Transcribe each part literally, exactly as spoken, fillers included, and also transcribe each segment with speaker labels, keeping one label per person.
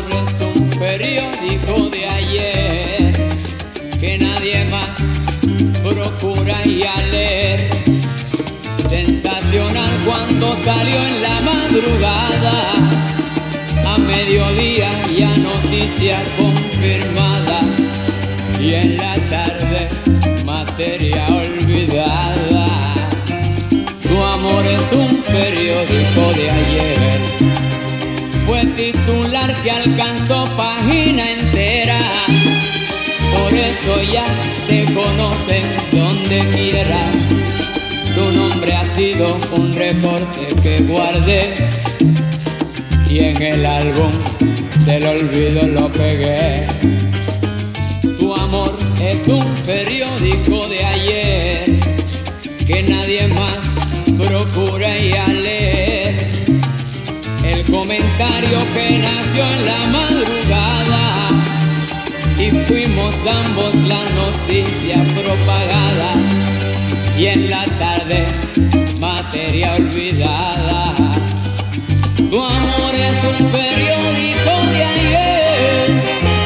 Speaker 1: es un periódico de ayer que nadie más procura ir a leer. Sensacional cuando salió en la madrugada, a mediodía ya noticia confirmada, y en la tarde materia olvidada. Tu amor es un periódico de ayer, fue titular que alcanzó página entera, por eso ya te conocen donde quiera. Tu nombre ha sido un recorte que guardé y en el álbum del olvido lo pegué. Tu amor es un periódico de ayer que nadie más procura ir a leer. El comentario que nació en la madrugada y fuimos ambos la noticia propagada, y en la tarde materia olvidada. Tu amor es un periódico de ayer.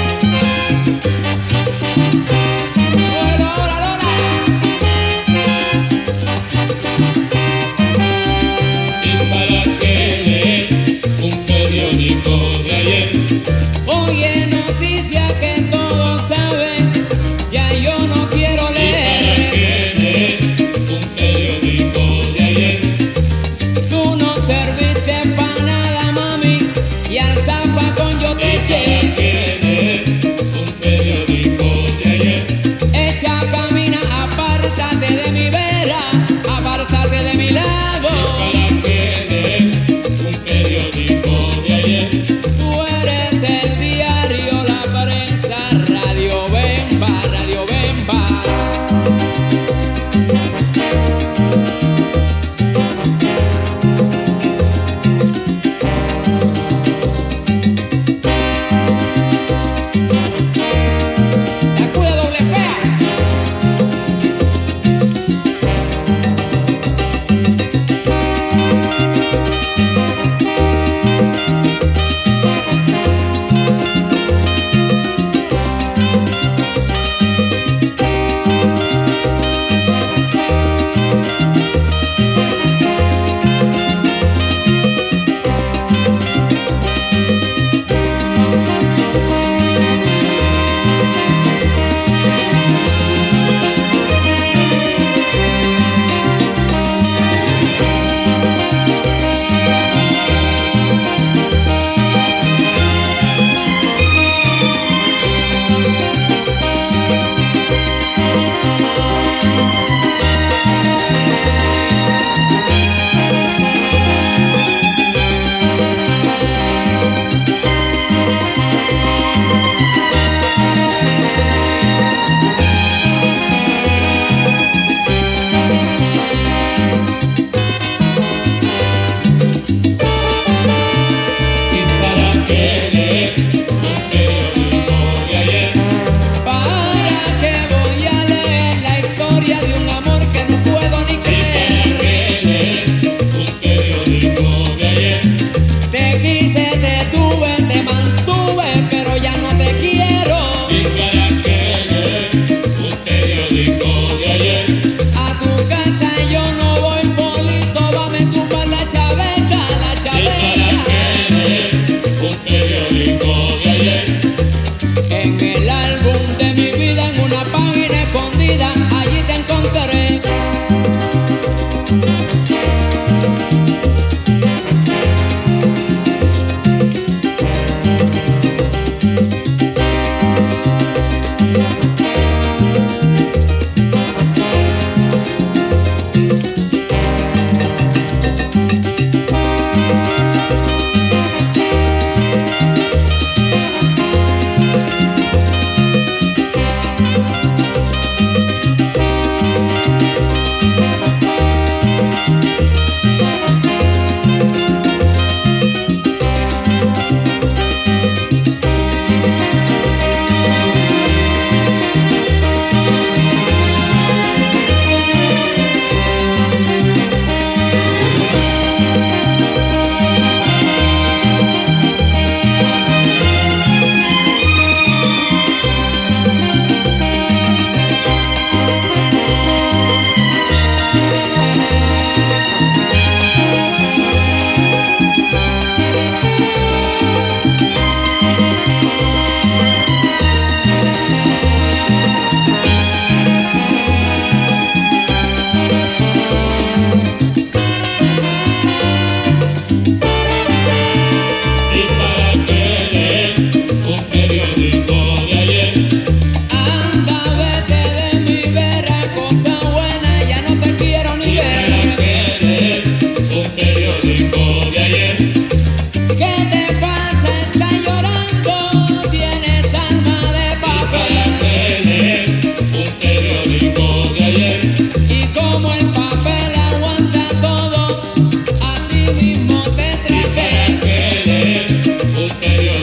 Speaker 1: Bueno, ahora, ahora.
Speaker 2: ¿Y para qué leer un periódico de ayer?
Speaker 1: Oye, noticia que todos saben, ya yo no quiero leer. Diario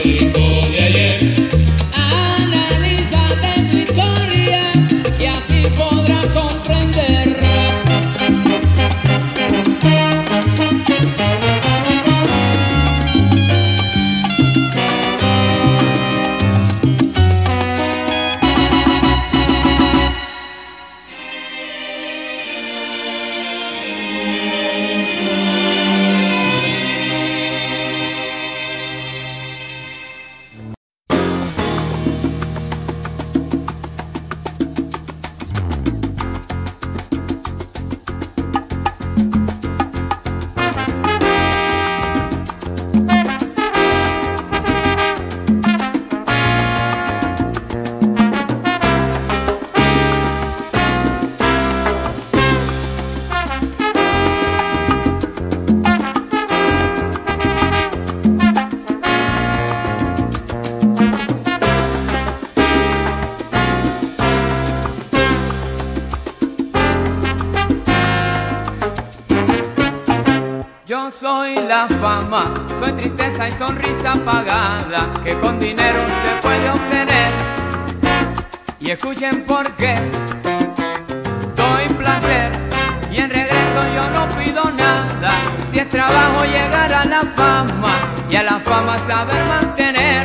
Speaker 2: periódico de ayer.
Speaker 1: Analízate tu historia y así podrás comprender. Yo soy la fama, soy tristeza y sonrisa apagada que con dinero se puede obtener. Y escuchen por qué doy placer y en regreso yo no pido nada. Si es trabajo llegar a la fama y a la fama saber mantener.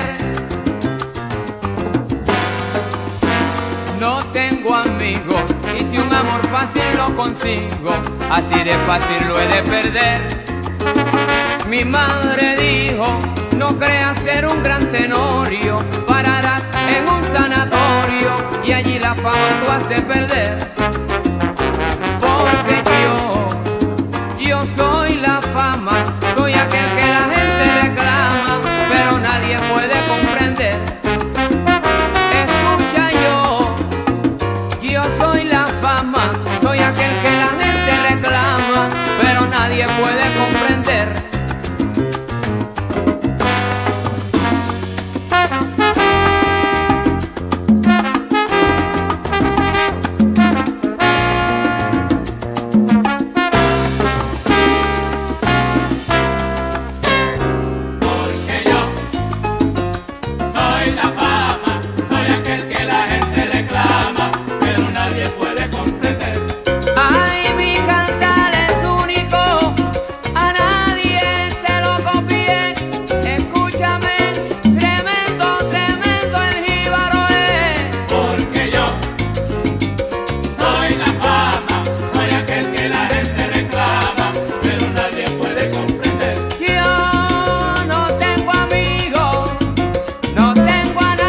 Speaker 1: No tengo amigos y si un amor fácil lo consigo, así de fácil lo he de perder. Mi madre dijo, no creas ser un gran tenorio, pararás en un sanatorio y allí la fama tú has de perder. Porque yo, yo soy la fama, soy aquel que la gente reclama, pero nadie puede comprender. Escucha yo, yo soy la fama, soy aquel que la gente reclama, pero nadie puede comprender. No tengo a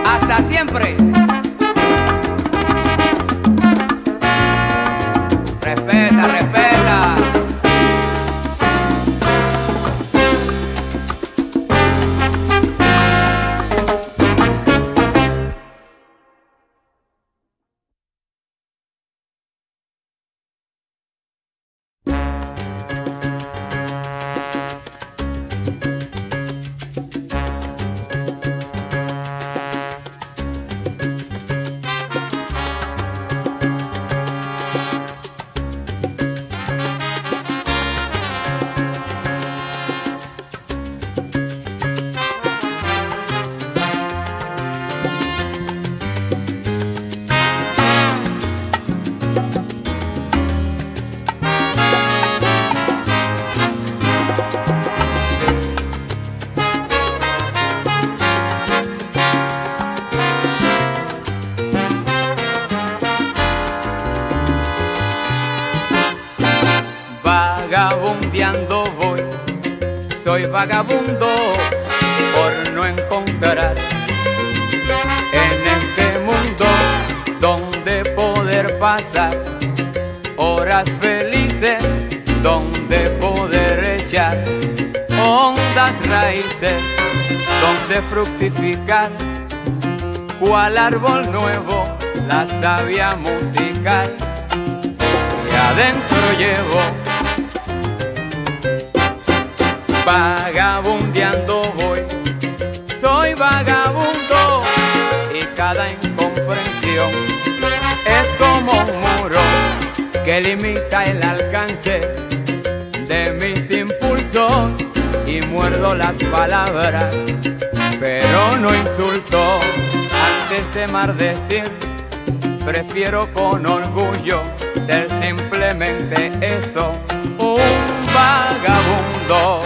Speaker 1: Hasta siempre. Respeta, respeta. Vagabundeando voy, soy vagabundo por no encontrar en este mundo donde poder pasar horas felices, donde poder echar hondas raíces, donde fructificar, cual árbol nuevo, la savia musical que adentro llevo. Vagabundeando voy, soy vagabundo y cada incomprensión es como un muro que limita el alcance de mis impulsos y muerdo las palabras, pero no insulto. Antes de maldecir, prefiero con orgullo ser simplemente eso, un vagabundo.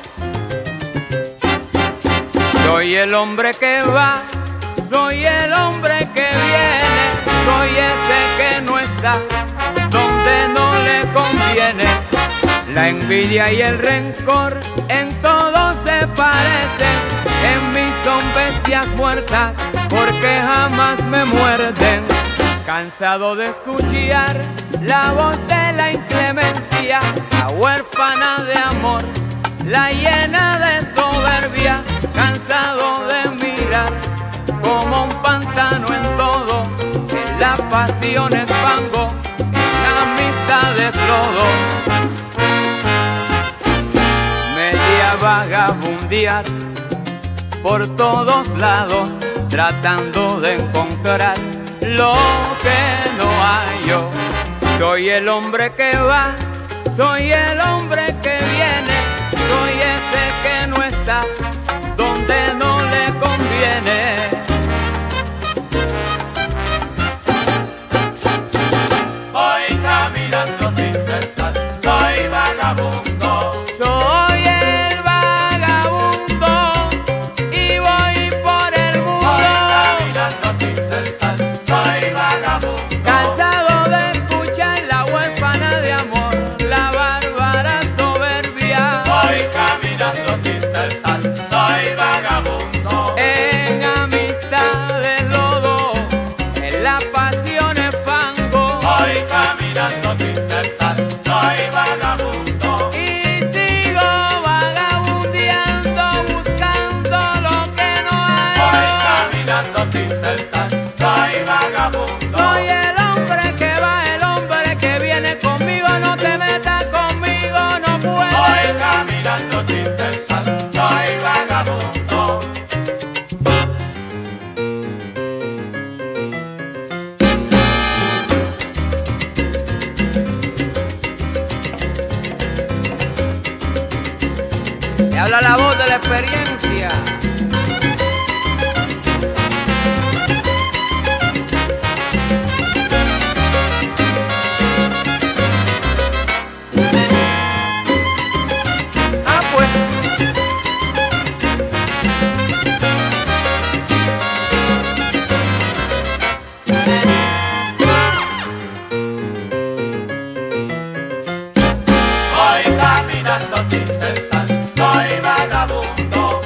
Speaker 1: Soy el hombre que va, soy el hombre que viene, soy ese que no está donde no le conviene. La envidia y el rencor en todo se parecen, en mí son bestias muertas porque jamás me muerden. Cansado de escuchar la voz de la inclemencia, la huérfana de amor, la llena de soberbia, cansado de mirar como un pantano en todo, en la pasión es fango, en la amistad es lodo. Me di a vagabundear por todos lados, tratando de encontrar lo que no hay yo. Soy el hombre que va, soy el hombre que viene, soy ese que no está donde no le conviene.
Speaker 2: Voy caminando sin cesar, soy vagabundo.
Speaker 1: Soy el vagabundo y voy por el mundo.
Speaker 2: Voy caminando sin cesar, soy vagabundo.
Speaker 1: Cansado de escuchar la huérfana de amor, la bárbara soberbia.
Speaker 2: Voy caminando sin cesar, soy vagabundo.
Speaker 1: En amistad es lodo, en la pasión es fango.
Speaker 2: Voy caminando sin cesar, soy vagabundo.
Speaker 1: Y sigo vagabundeando, buscando lo que no hay.
Speaker 2: Voy caminando sin cesar, soy vagabundo.
Speaker 1: Soy el hombre que va, el hombre que viene conmigo, no te metas conmigo, no
Speaker 2: Voy
Speaker 1: puedes.
Speaker 2: caminando sin cesar, soy vagabundo.
Speaker 1: Te habla la voz de la experiencia. Ah, pues.
Speaker 2: Voy caminando sin cesar, soy vagabundo.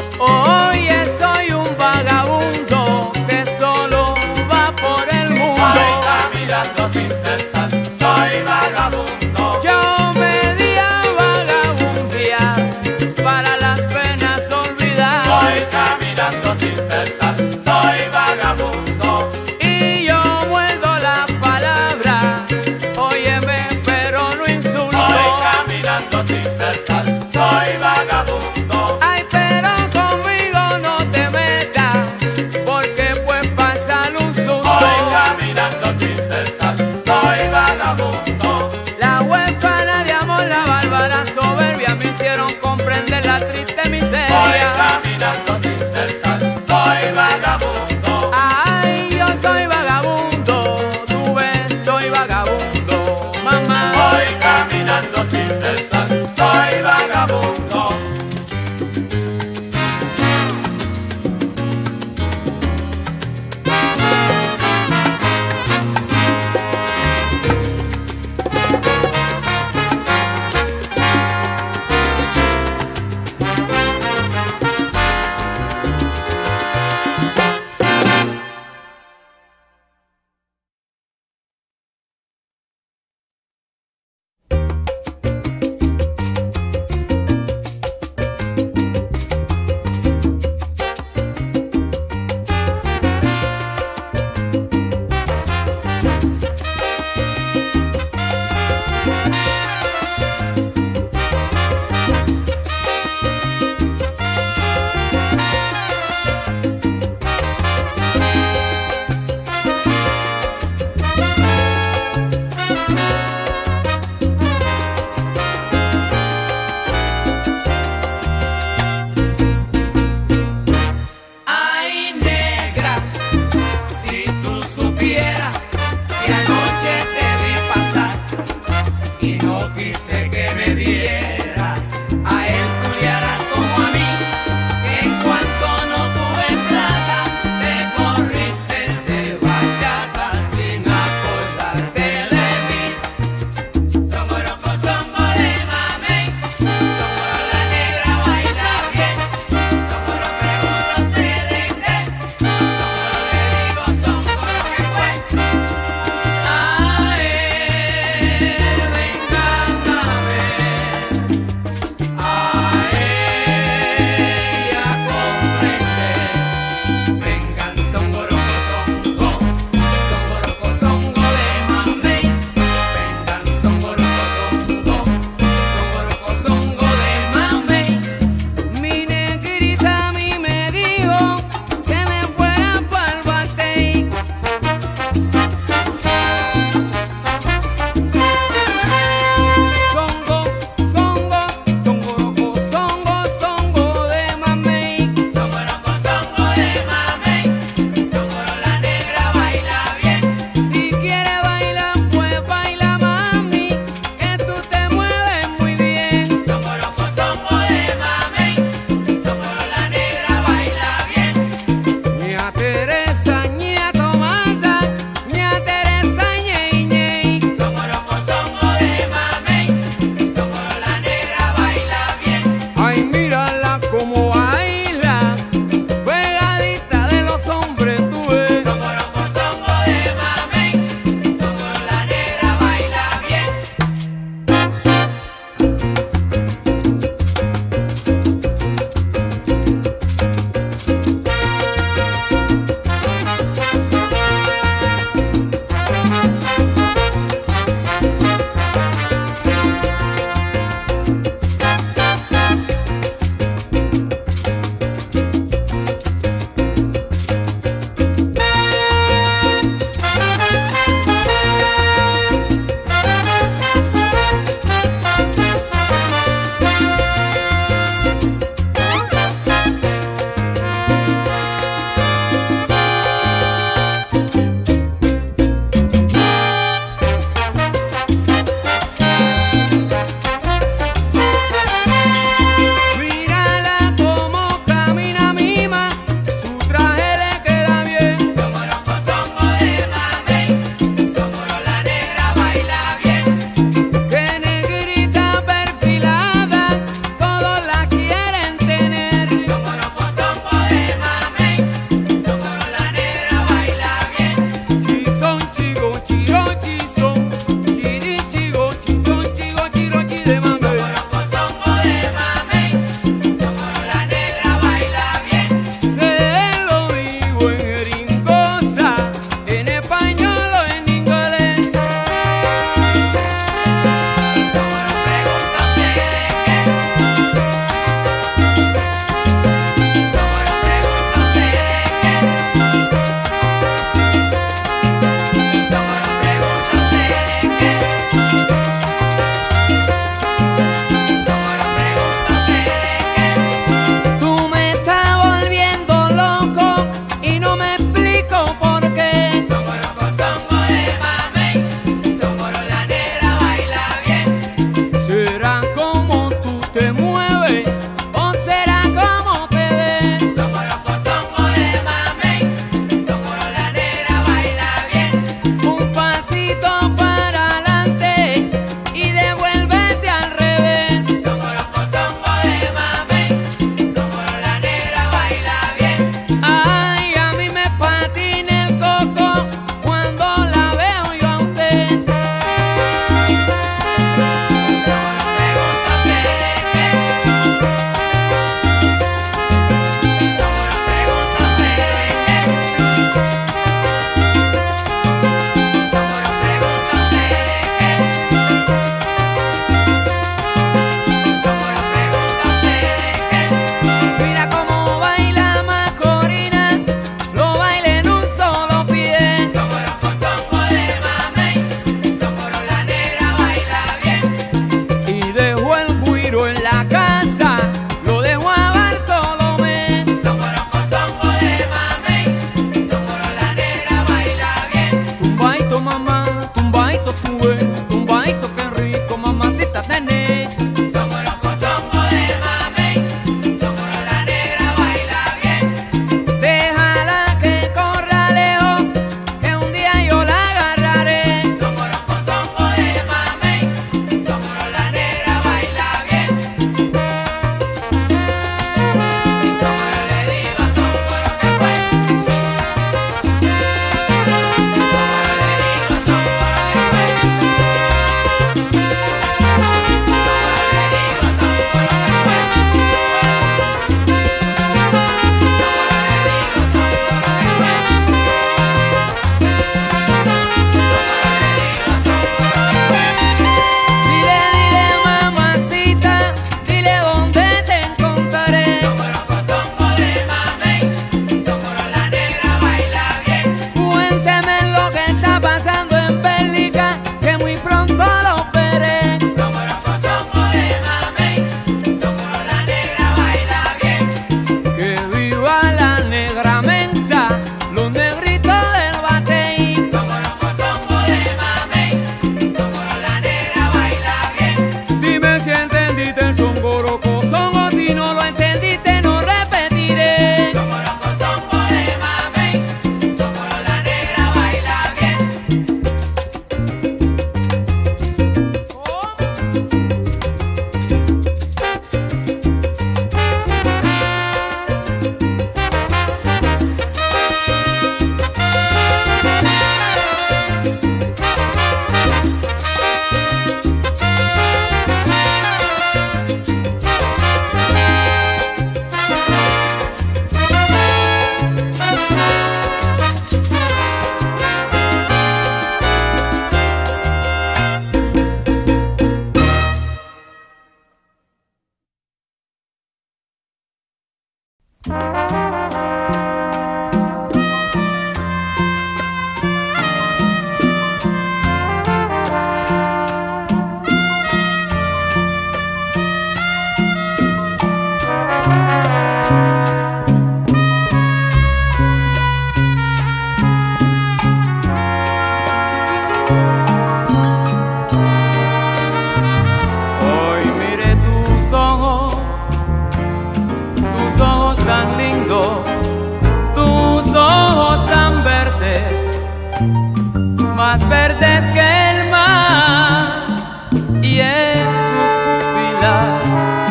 Speaker 1: verdes que el mar, y en sus pupilas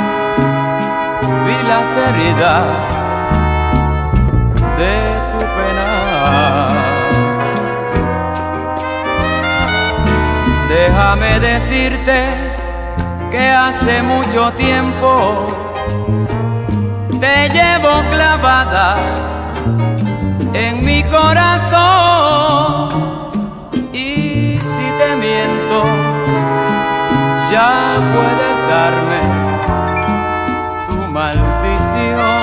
Speaker 1: vi la seriedad de tu pena. Déjame decirte que hace mucho tiempo te llevo clavada en mi corazón, y si te miento ya puedes darme tu maldición.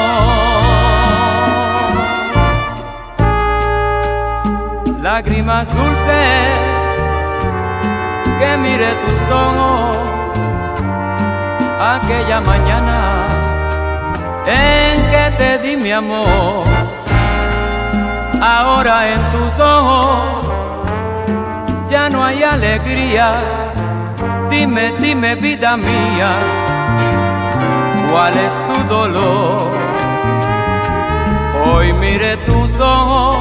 Speaker 1: Lágrimas dulces que miré tus ojos aquella mañana en que te di mi amor. Ahora en tus ojos ya no hay alegría. Dime, dime, vida mía, ¿cuál es tu dolor? Hoy miré tus ojos,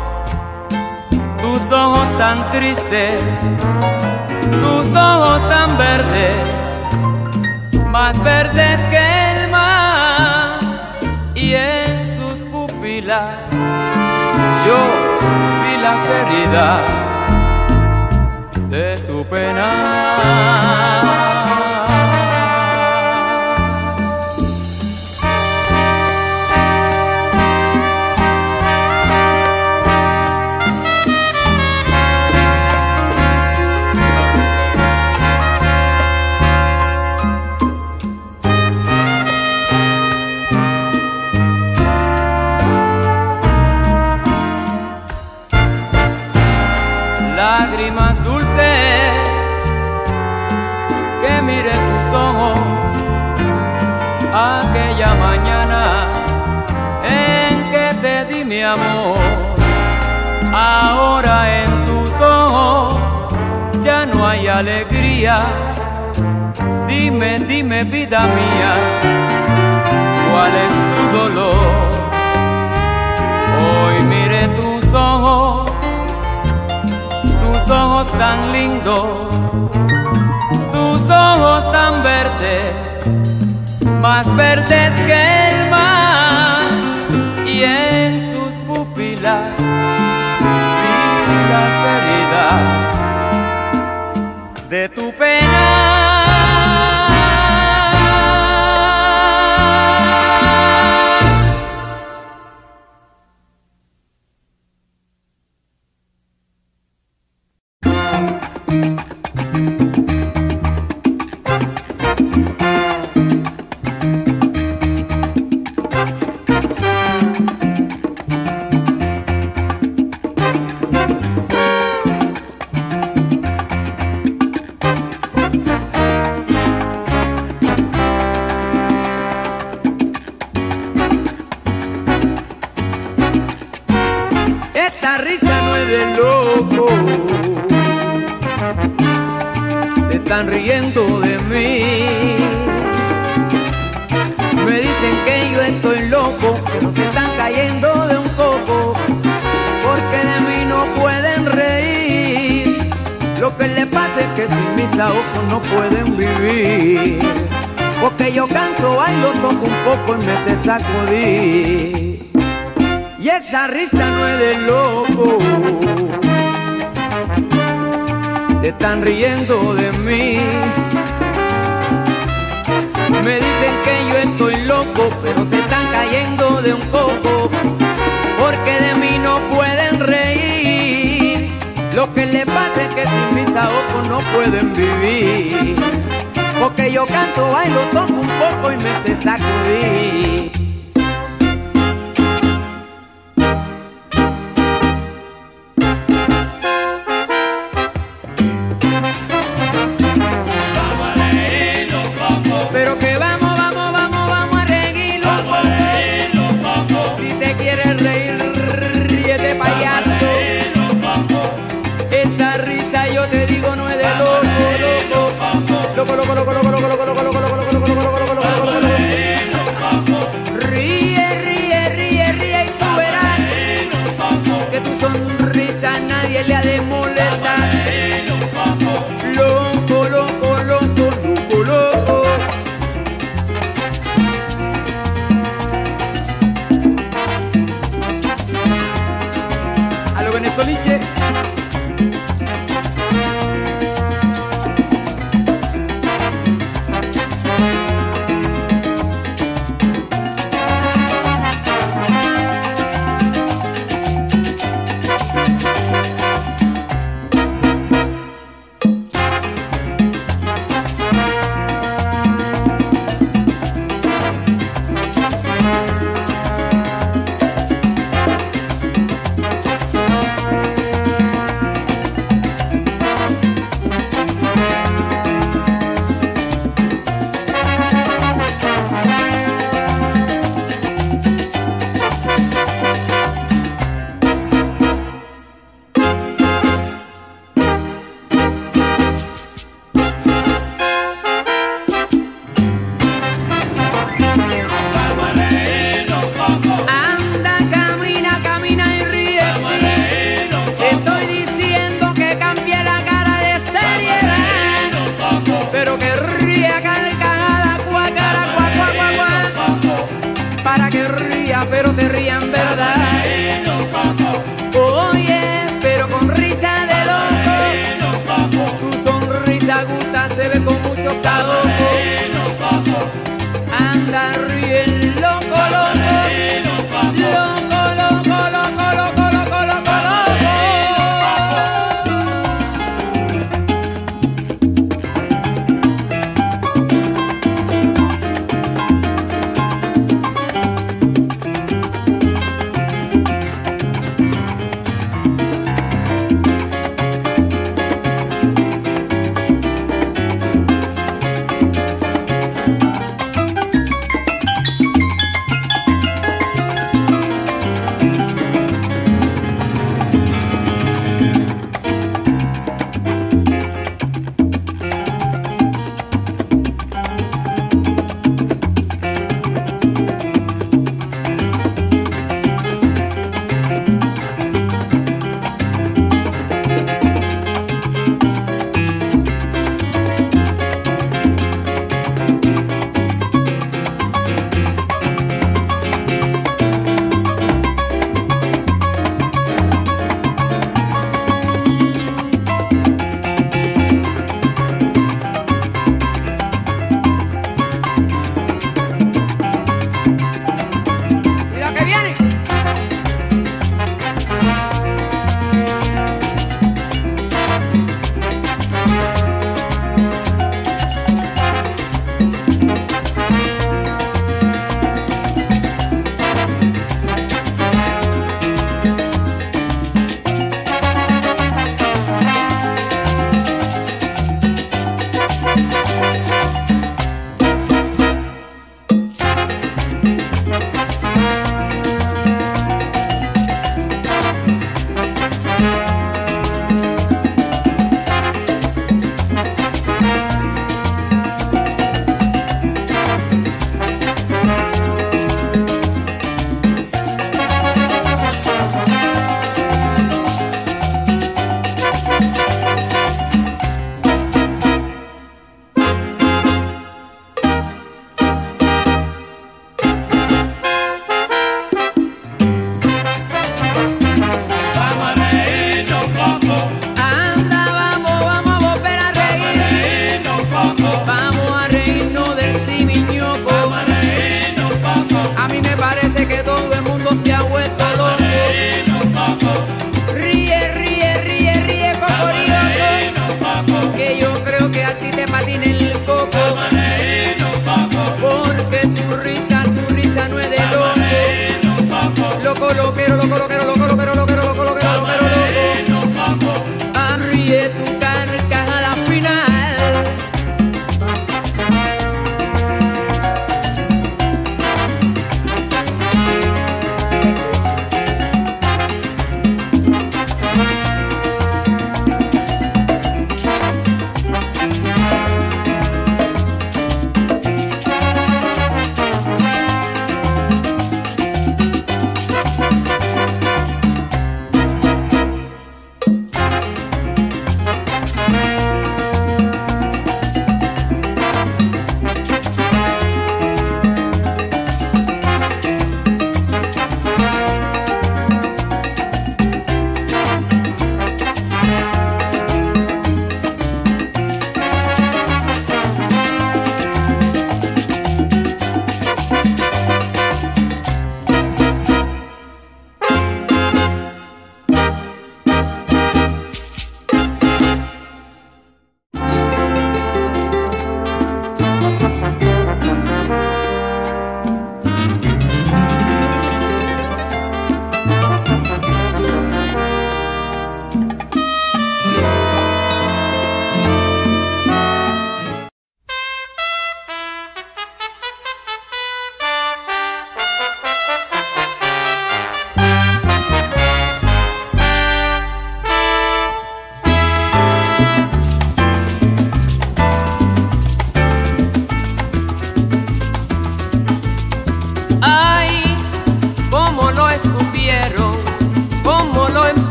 Speaker 1: tus ojos tan tristes, tus ojos tan verdes, más verdes que el mar, y en sus pupilas yo vi la seriedad de tu pena. Lágrimas dulces que miré tus ojos aquella mañana en que te di mi amor. Ahora en tus ojos ya no hay alegría. Dime, dime, vida mía, ¿cuál es tu dolor? Hoy miré tus ojos, tus ojos tan lindos, tus ojos tan verdes, más verdes que el mar, y en sus pupilas vi la seriedad de tu pena.
Speaker 3: Esta risa no es de loco, se están riendo de mí. Me dicen que yo estoy loco, pero se están cayendo de un coco, porque de mí no pueden reír. Lo que les pasa es que sin mis ojos no pueden vivir, porque yo canto, bailo, toco un poco y me sé sacudir. Y esa risa no es de loco, se están riendo de mí. Me dicen que yo estoy loco, pero se están cayendo de un coco, porque de mí no pueden reír. Lo que les pasa es que sin mis ojos no pueden vivir, porque yo canto, bailo, toco un poco y me sé sacudir. Pero que vamos, vamos, vamos, vamos a reír los pocos. Si te quieres reír, ríete, payaso. Esta risa yo te digo no es de loco, loco, loco, loco, loco, loco, loco, loco, loco, loco, loco, loco, loco, loco, loco, loco. Ríe, ríe, ríe, ríe y tú verás que tu sonrisa a nadie le ha de molestar. suene soliche.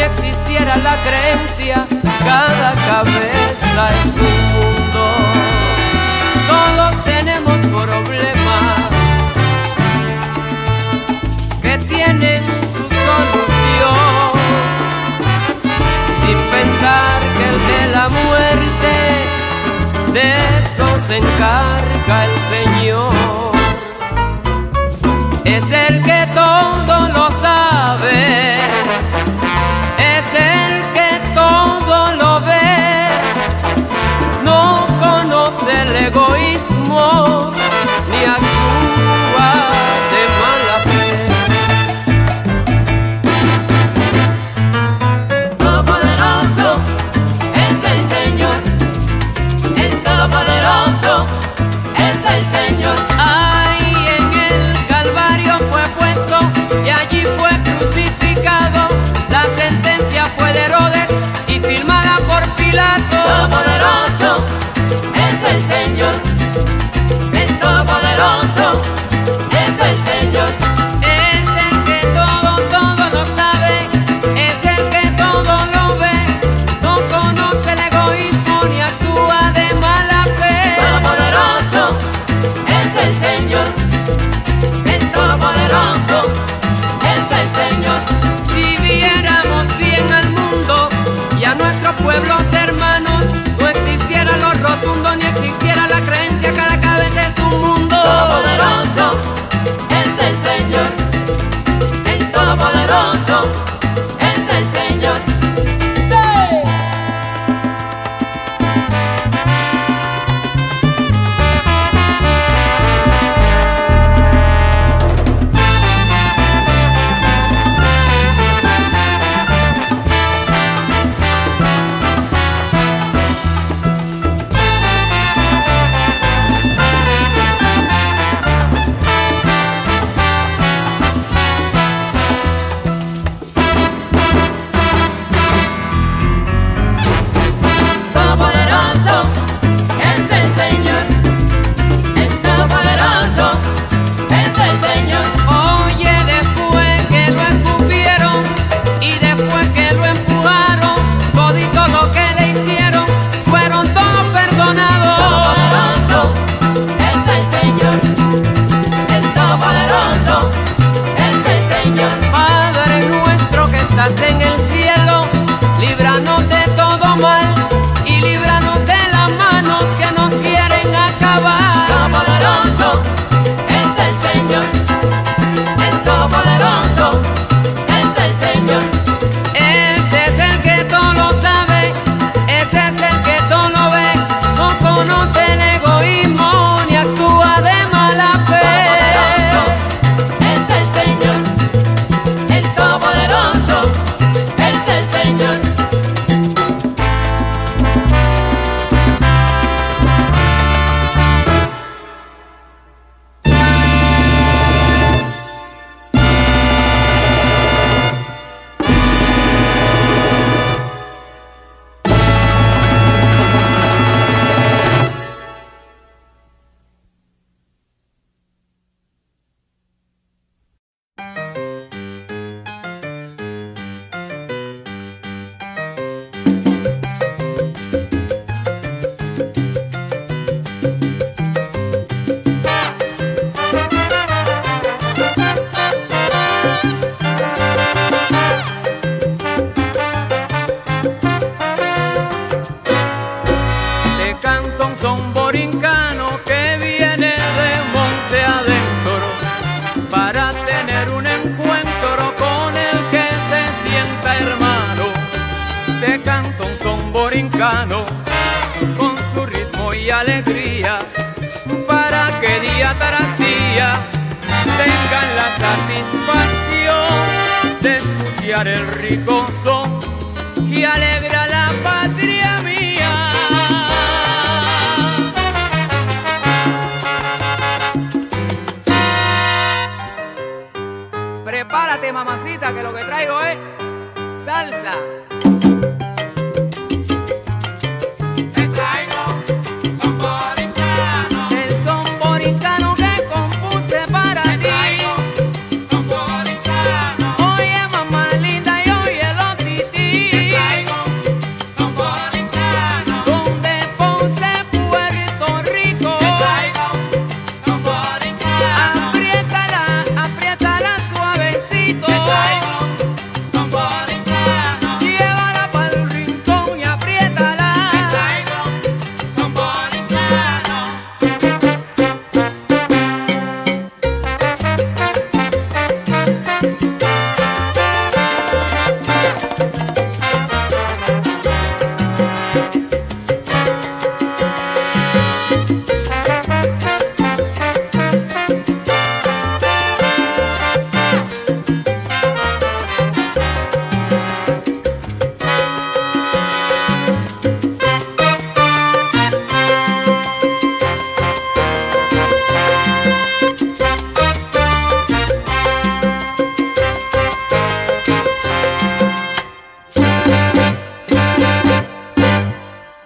Speaker 1: existiera la creencia, cada cabeza es un mundo. Todos tenemos problemas que tienen su solución, sin pensar que el de la muerte, de eso se encarga el Señor. Es el que todo lo sabe, es el que todo lo ve, no conoce el egoísmo ni actúa de mala fe. Todopoderoso es el Señor, el Todopoderoso es el Señor. Ahí en el Calvario fue puesto y allí fue crucificado. La sentencia fue de Herodes y firmada por Pilato. Todopoderoso es el Señor, el Todopoderoso es el Señor. Es el que todo, todo lo sabe, es el que todo lo ve, no conoce el egoísmo ni actúa de mala fe. Todopoderoso es el Señor, el Todopoderoso es el Señor. Si viéramos bien al mundo y a nuestros pueblos hermanos, no existiera lo rotundo ni existiera la creencia, cada cabeza es un mundo. Todopoderoso es el Señor, el Todopoderoso es el Señor. Todopoderoso es el Señor, el Todopoderoso es el Señor. Oye, después que lo escupieron y después que lo empujaron, todito lo que le hicieron fueron todos perdonados. Todopoderoso es el Señor, el Todopoderoso es el Señor. Padre nuestro que estás en el cielo, líbranos de todo mal y líbranos de las manos que nos quieren acabar. Todopoderoso es el Señor, el Todopoderoso es el Señor. Ese es el que todo lo sabe, ese es el que todo lo ve, no conoce el egoísmo ni actúa de mala fe. Todopoderoso es el Señor, el Todopoderoso es el Señor. Te canto un son borincano que viene de monte adentro para tener un encuentro con el que se sienta hermano. Te canto un son borincano con su ritmo y alegría para que día tras día tengan la satisfacción de escuchar el rico son que alegra la patria mía. Prepárate, mamacita, que lo que traigo es salsa. Te traigo son borincano, el son borincano que compuse para ti. Te traigo son borincano, oye mamá linda y oye los tití.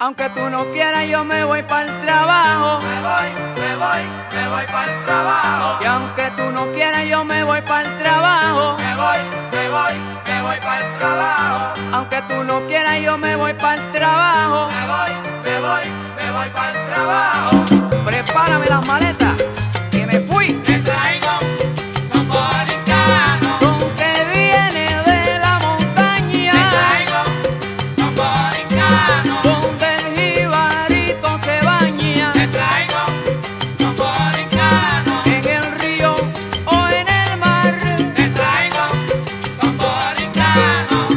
Speaker 3: Aunque tú no quieras yo me voy para el trabajo.
Speaker 1: Me voy, me voy, me voy para el trabajo.
Speaker 3: Y aunque tú no quieras yo me voy para el trabajo.
Speaker 1: Me voy, me voy, me voy para el trabajo.
Speaker 3: Aunque tú no quieras yo me voy para el trabajo.
Speaker 1: Me voy, me voy, me voy para el trabajo.
Speaker 3: Prepárame las maletas, que me fui.
Speaker 1: Me traigo son boricanos.
Speaker 3: Son que viene de la montaña.
Speaker 1: Me traigo son boricanos.
Speaker 3: Donde el jibarito se baña.
Speaker 1: Me traigo son boricanos.
Speaker 3: En el río o en el mar.
Speaker 1: Me traigo son boricanos.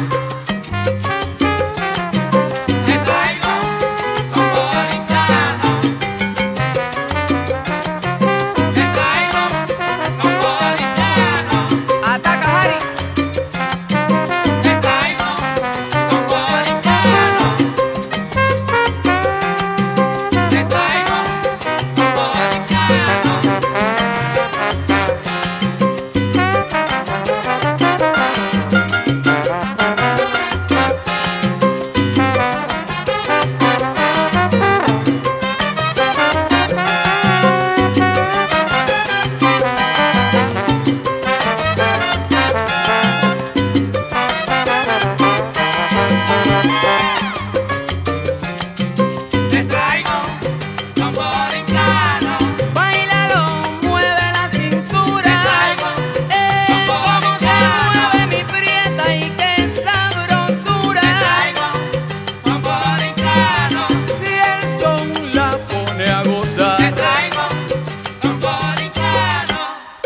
Speaker 1: Me traigo son boricanos. Me traigo son boricanos.
Speaker 3: Ataca, Harry.
Speaker 1: Me traigo son boricanos. Me traigo son boricanos. Me traigo son boricanos.
Speaker 3: Báilalo, mueve la cintura.
Speaker 1: Me traigo
Speaker 3: Eh,
Speaker 1: son
Speaker 3: cómo se
Speaker 1: boricanos.
Speaker 3: mueve mi prieta y qué sabrosura.
Speaker 1: Me traigo son boricanos.
Speaker 3: Si el son la pone a gozar.
Speaker 1: Me traigo son boricanos.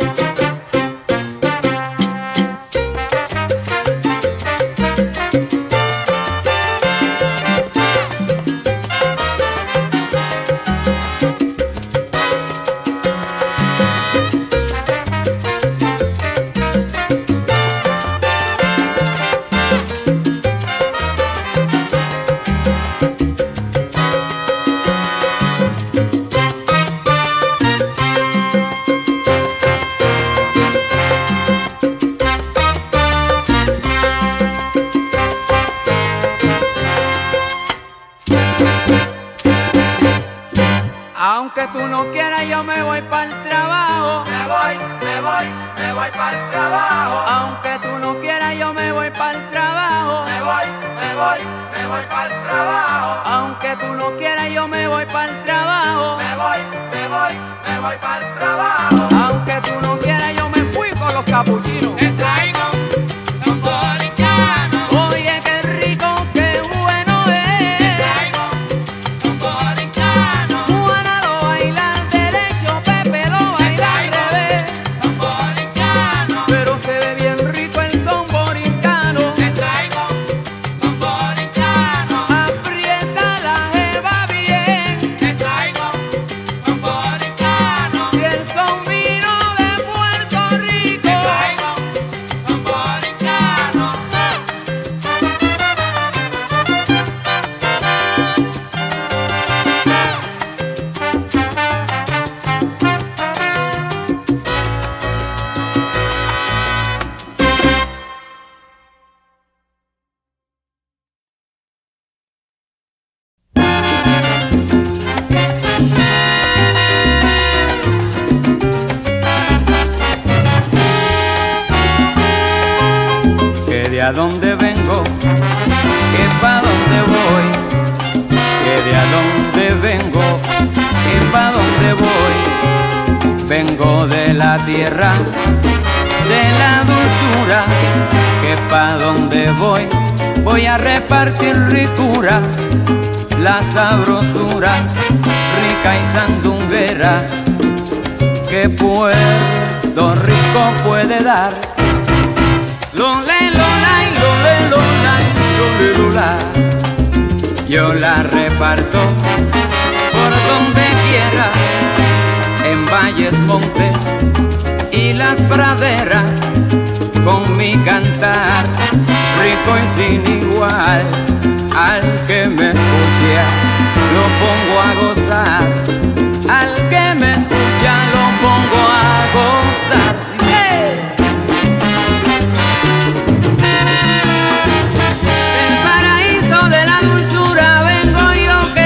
Speaker 3: Aunque tú no quieras yo me voy para el trabajo.
Speaker 1: Me voy, me voy, me voy para el trabajo.
Speaker 3: Aunque tú no quieras yo me voy para el trabajo.
Speaker 1: Me voy, me voy, me voy para el trabajo.
Speaker 3: Aunque tú no quieras yo me voy para el trabajo.
Speaker 1: Me voy, me voy, me voy para el trabajo.
Speaker 3: Aunque tú no quieras yo me fui con los capuchinos.
Speaker 1: Me traigo son boricanos.
Speaker 3: Oye qué rico, qué bueno
Speaker 1: Me
Speaker 3: es.
Speaker 1: traigo son boricanos.
Speaker 3: Juana lo baila al derecho, Pepe lo
Speaker 1: Me
Speaker 3: baila al
Speaker 1: traigo
Speaker 3: revés.
Speaker 1: son boricanos.
Speaker 3: Pero se ve bien rico el son borincano.
Speaker 1: Me traigo son boricanos.
Speaker 3: Aprieta la jeva bien.
Speaker 1: Me traigo son boricanos.
Speaker 3: Si el son vino de Puerto Rico.
Speaker 1: Me traigo son boricanos.
Speaker 3: Que de a dónde vengo, que pa' dónde voy, que de a dónde vengo, que pa' dónde voy. Vengo de la tierra, de la dulzura, que pa' dónde voy, voy a repartir ricura, la sabrosura, rica y sandunguera, que Puerto Rico puede dar. Lole, lola, y lole, lola, y lole, lola. Yo la reparto por donde quiera, en valles, montes y las praderas, con mi cantar rico y sin igual. Al que me escucha lo pongo a gozar, al que me escucha lo pongo a gozar. ¡Hey! Del paraíso de la dulzura vengo yo, que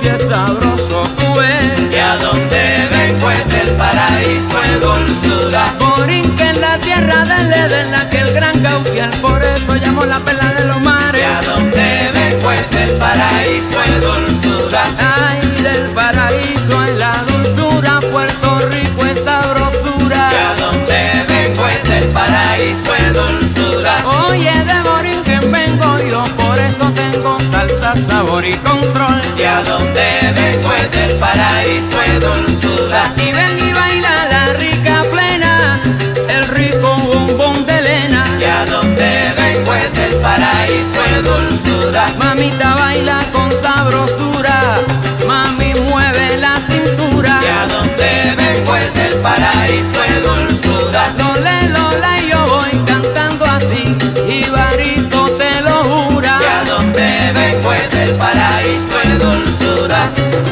Speaker 3: es sabroso, tú ves.
Speaker 2: Y a donde vengo es del paraíso de dulzura.
Speaker 3: Borinquen en la tierra del Edén, la que el gran Gauquiel, por eso llamo la perla de los mares.
Speaker 2: Y a donde vengo es del paraíso de dulzura.
Speaker 3: Ay, del paraíso es la dulzura, Puerto Rico es sabrosura.
Speaker 2: Y a donde vengo es del paraíso de dulzura.
Speaker 3: Oye, de Borinquen vengo yo, por eso tengo salsa, sabor y control.
Speaker 2: Y a donde vengo es del paraíso de dulzura.
Speaker 3: Y ven y baila la rica plena, el rico bombón de Elena.
Speaker 2: Y a donde vengo es del paraíso de dulzura.
Speaker 3: Mamita baila con sabrosura, mami mueve la cintura.
Speaker 2: Y a donde vengo es del paraíso de dulzura.
Speaker 3: Lole, lola y yo voy cantando así, y Barito te lo jura.
Speaker 2: Y a donde vengo es del paraíso de dulzura.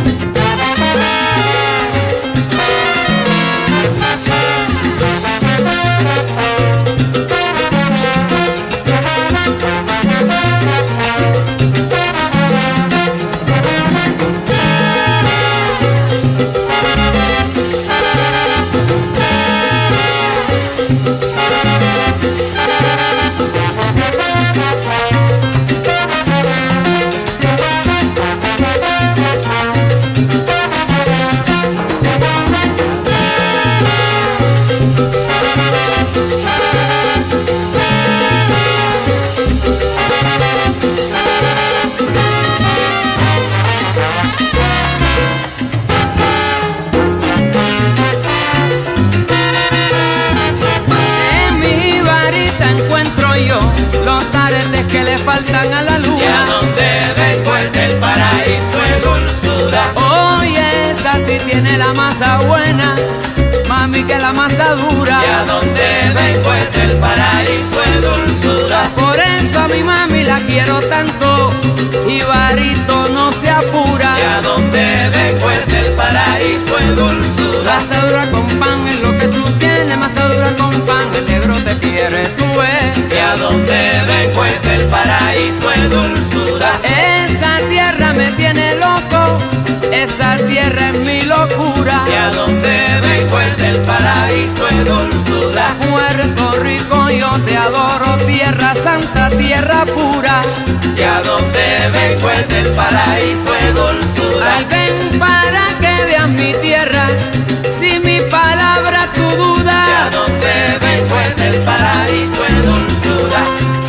Speaker 3: Que le faltan a la luna.
Speaker 2: Y a donde vengo es del paraíso de dulzura.
Speaker 3: Oye, esa sí tiene la masa buena, mami, que la masa dura.
Speaker 2: Y a donde vengo es del paraíso de dulzura.
Speaker 3: Por eso a mi mami la quiero tanto, y Barito no se apura.
Speaker 2: Y a donde vengo es del paraíso de dulzura.
Speaker 3: Masa dura con pan es lo que tú tienes, masa dura con pan, el negro te quiere, tú ves.
Speaker 2: Y a donde vengo es del paraíso de dulzura.
Speaker 3: Esa tierra me tiene loco, esa tierra es mi locura.
Speaker 2: Y a donde vengo es del paraíso de dulzura.
Speaker 3: Puerto Rico yo te adoro, tierra santa, tierra pura.
Speaker 2: Y a donde vengo es del paraíso de dulzura.
Speaker 3: Ay, ven para que veas mi tierra, si mi palabra tú dudas.
Speaker 2: Y a donde vengo es del paraíso de dulzura.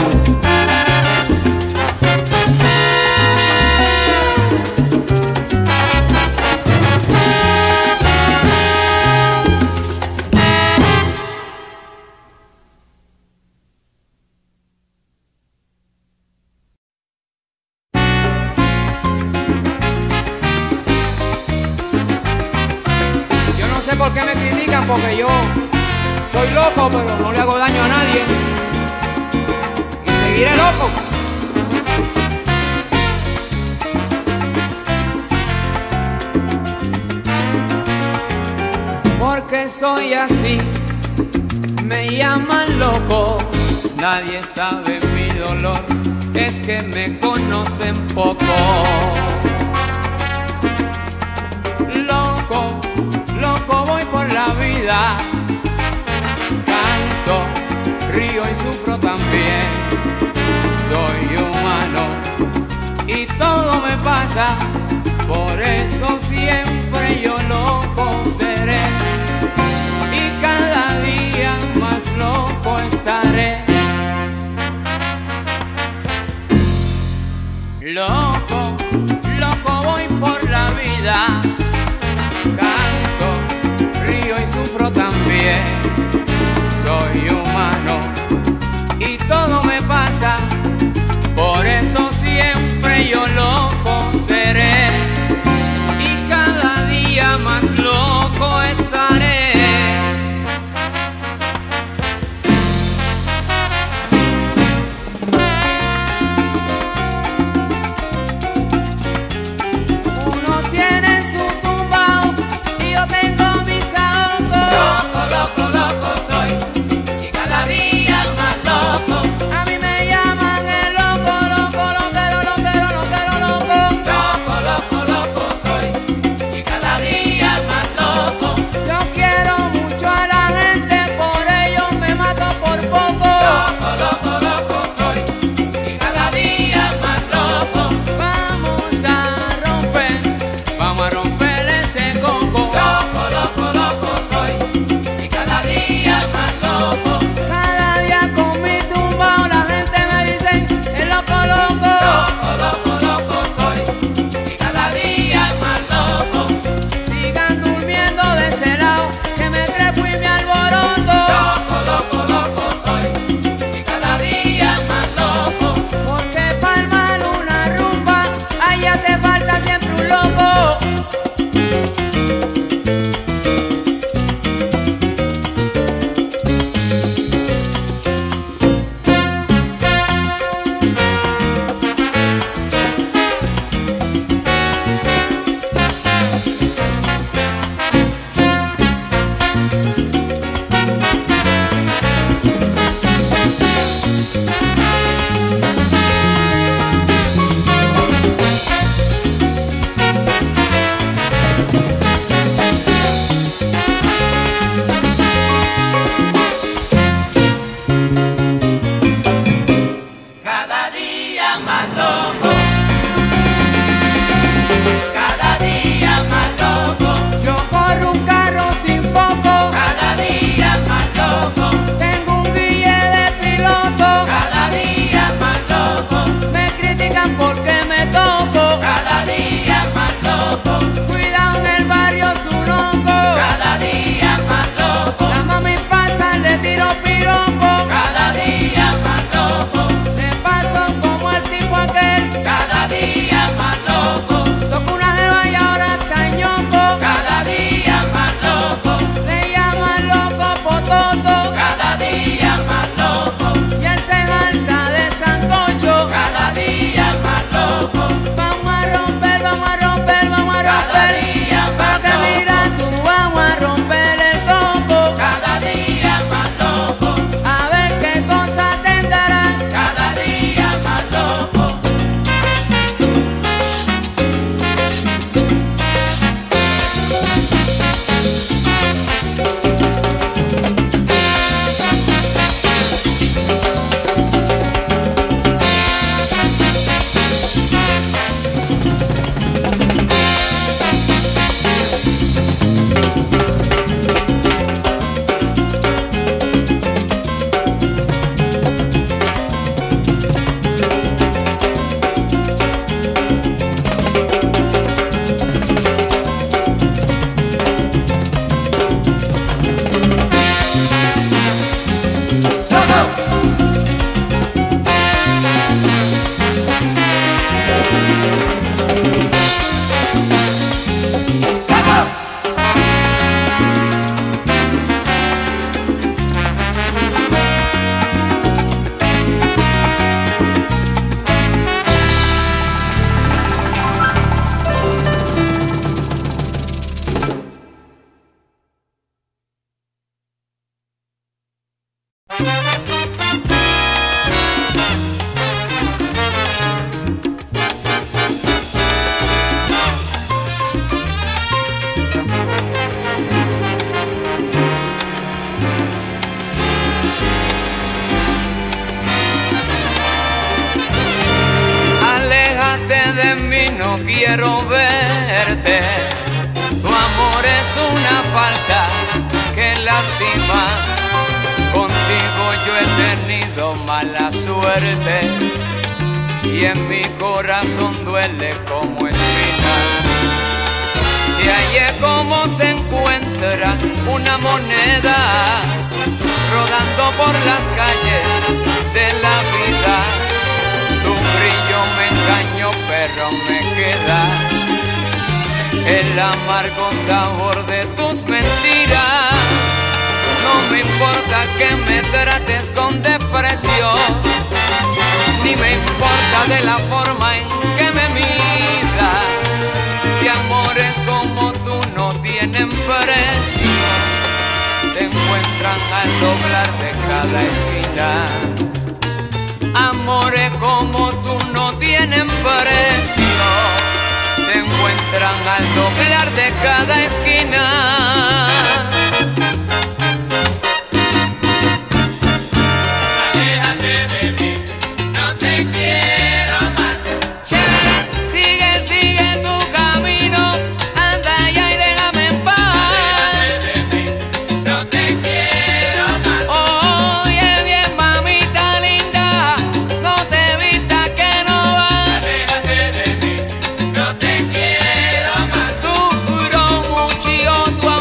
Speaker 1: ¿Por qué me critican? Porque yo soy loco, pero no le hago daño a nadie. Y seguiré loco. Porque soy así, me llaman loco. Nadie sabe mi dolor, es que me conocen poco. Loco, loco voy por la vida, canto, río y sufro también. Soy humano y todo me pasa, por eso siempre yo loco seré. Y cada día más loco estaré. Loco, loco voy por la vida, canto, río y sufro también. Soy humano y todo me pasa, por eso siempre yo loco seré. Y cada día más loco estaré. Uno tiene su quiero verte. Tu amor es una falsa que lastima. Contigo yo he tenido mala suerte y en mi corazón duele como espina. Y ahí es como se encuentra una moneda rodando por las calles de la vida. Tu brillo me engañó, pero me queda el amargo sabor de tus mentiras. No me importa que me trates con desprecio, ni me importa de la forma en que me miras. Que amores como tú no tienen precio, se encuentran al doblar de cada esquina. Amores como tú no tienen precio, se encuentran al doblar de cada esquina.
Speaker 2: Aléjate de mí, no te quiero más.
Speaker 1: Che, sigue, sigue tu camino, anda ya y déjame en paz.
Speaker 2: Aléjate de mí, no te quiero más.
Speaker 1: Oye bien, mamita linda, no te vistas que no vas.
Speaker 2: Aléjate de mí, no te quiero más.
Speaker 1: Sufro mucho tu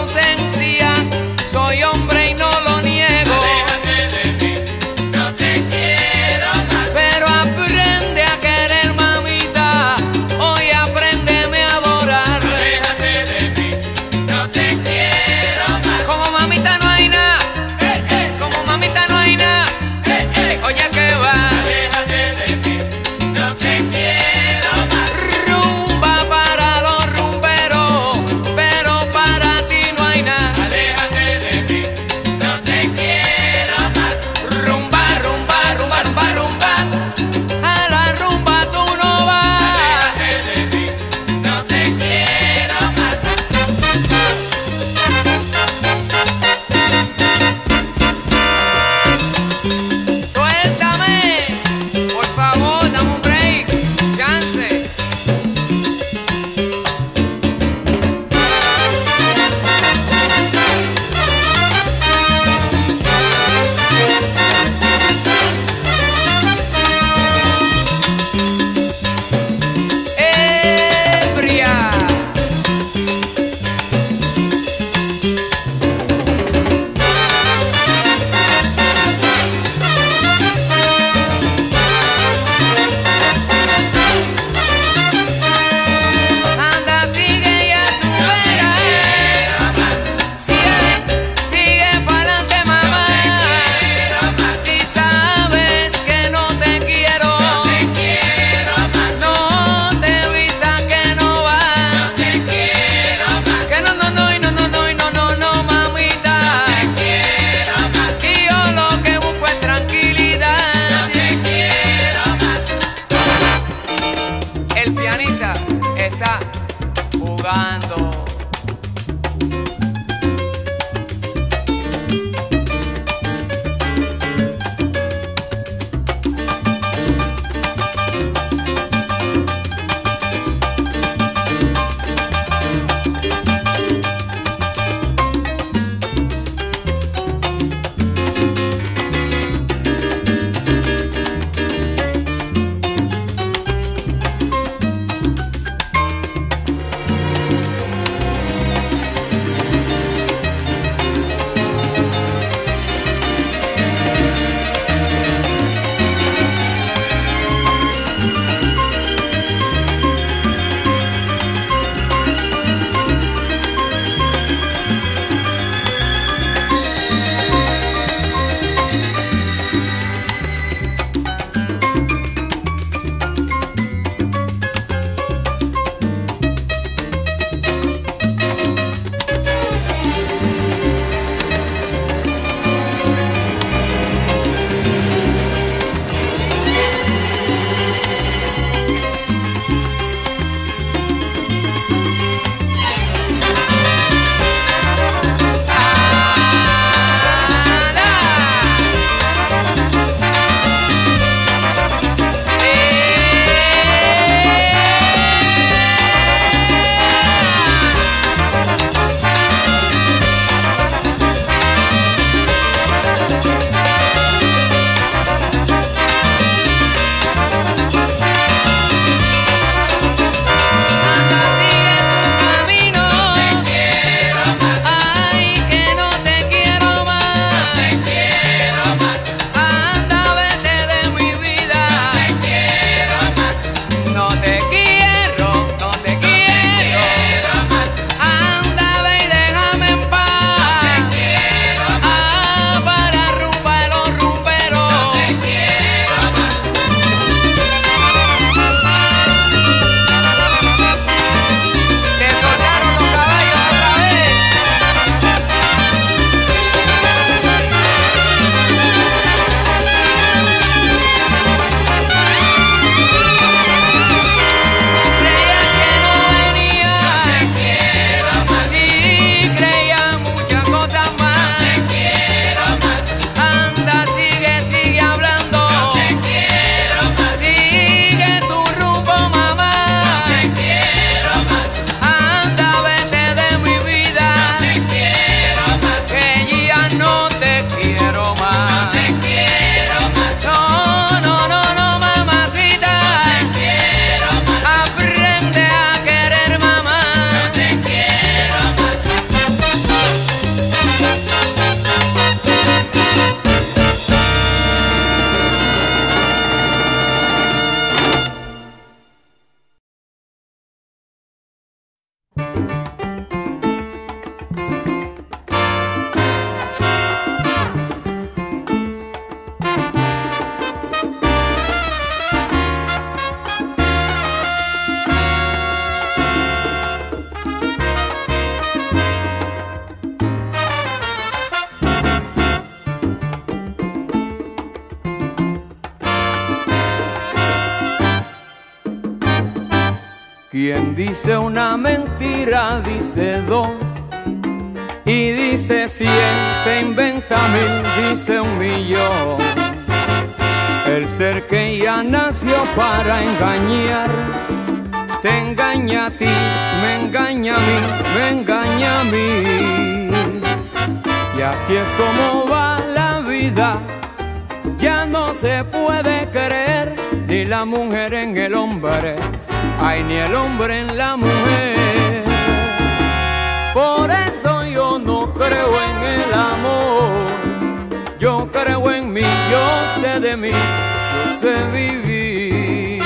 Speaker 1: Quien dice una mentira dice dos, y dice cien, se inventa mil, dice un millón. El ser que ya nació para engañar, te engaña a ti, me engaña a mí, me engaña a mí. Y así es como va la vida, ya no se puede creer ni la mujer en el hombre, ay, ni el hombre en la mujer. Por eso yo no creo en el amor, yo creo en mí, yo sé de mí, yo sé vivir.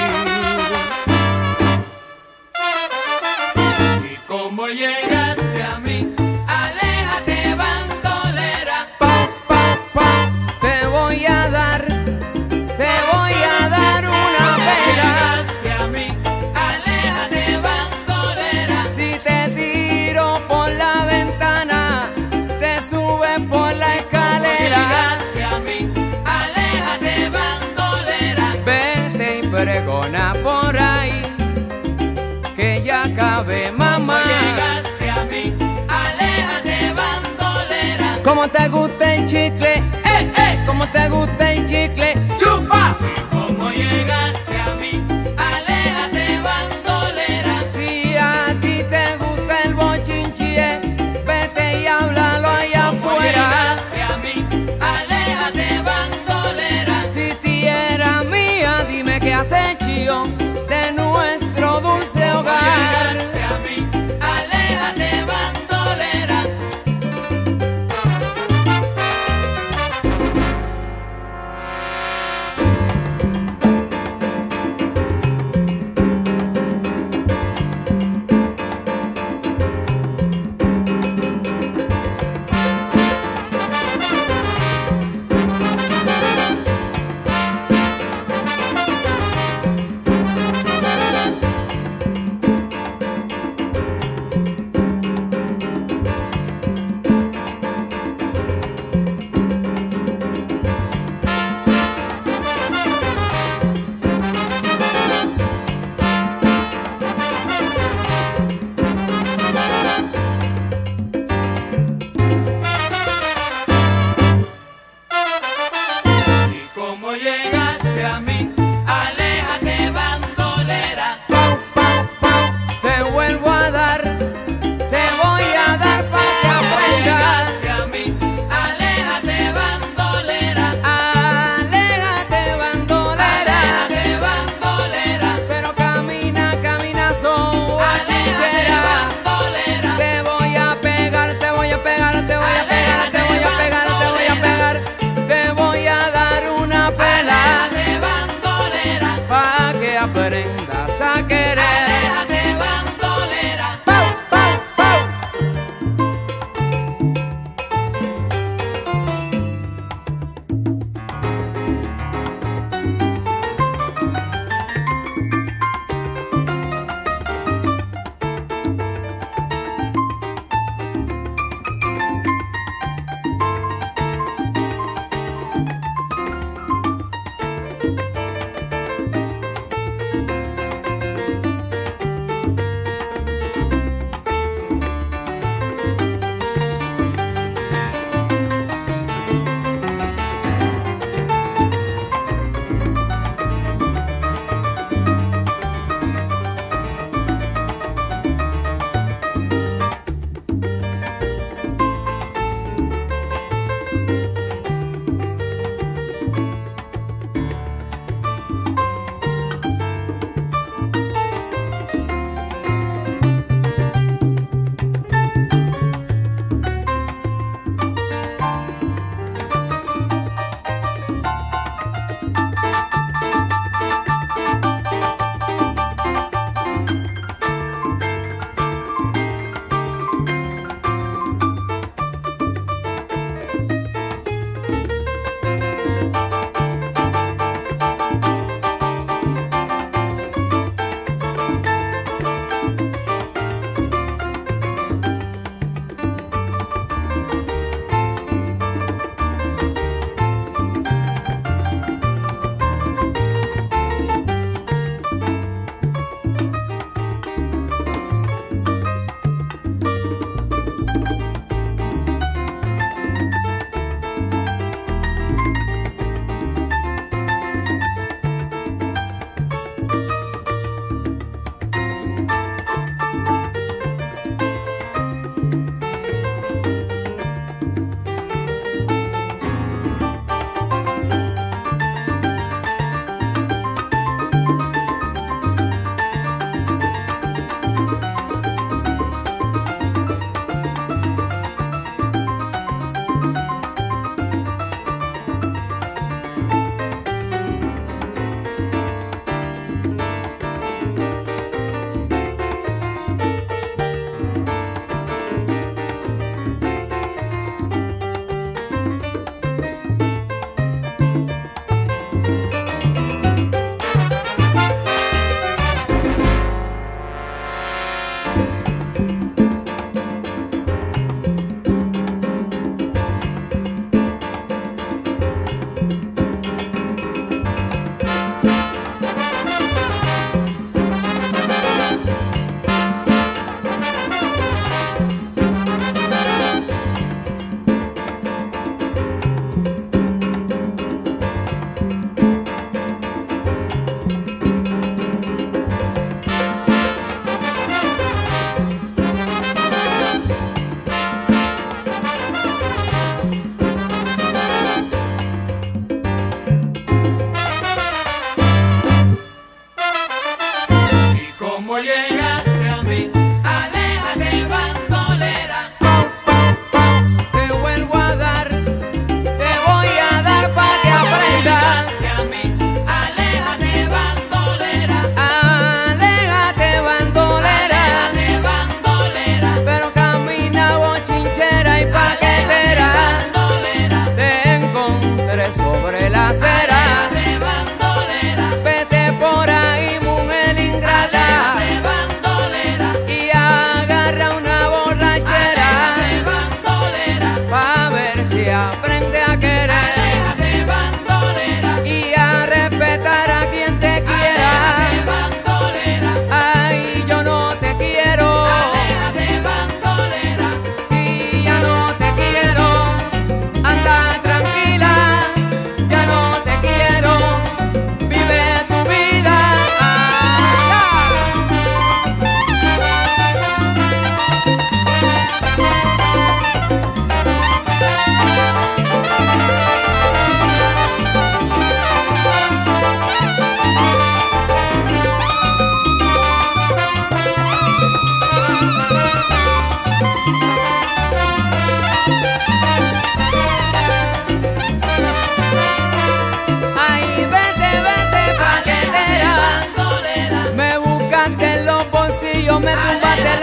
Speaker 2: ¿Y cómo llegaste a mí?
Speaker 1: Aléjate, bandolera, pa, pa, pa, te voy a dar, te voy a dar una pera.
Speaker 2: Llegaste a mí.
Speaker 1: Aléjate, bandolera, si te tiro por la ventana, te subes por la escalera.
Speaker 2: Llegaste a mí.
Speaker 1: Aléjate, bandolera, vete y pregona por ahí, que ya acabe mamá.
Speaker 2: Llegaste a mí.
Speaker 1: Aléjate, bandolera. Como te gusta el chicle, eh, eh, como te gusta el chicle, chupa.
Speaker 2: ¿Cómo llegaste a mí?
Speaker 1: Aléjate, bandolera. Si a ti te gusta el bochinchie, vete y háblalo allá
Speaker 2: ¿Cómo
Speaker 1: afuera.
Speaker 2: llegaste a mí?
Speaker 1: Aléjate, bandolera. Si tierra mía, dime qué has hecho de nuestro dulce
Speaker 2: ¿Cómo
Speaker 1: hogar.
Speaker 2: llegaste a mí?
Speaker 1: Aléjate, bandolera.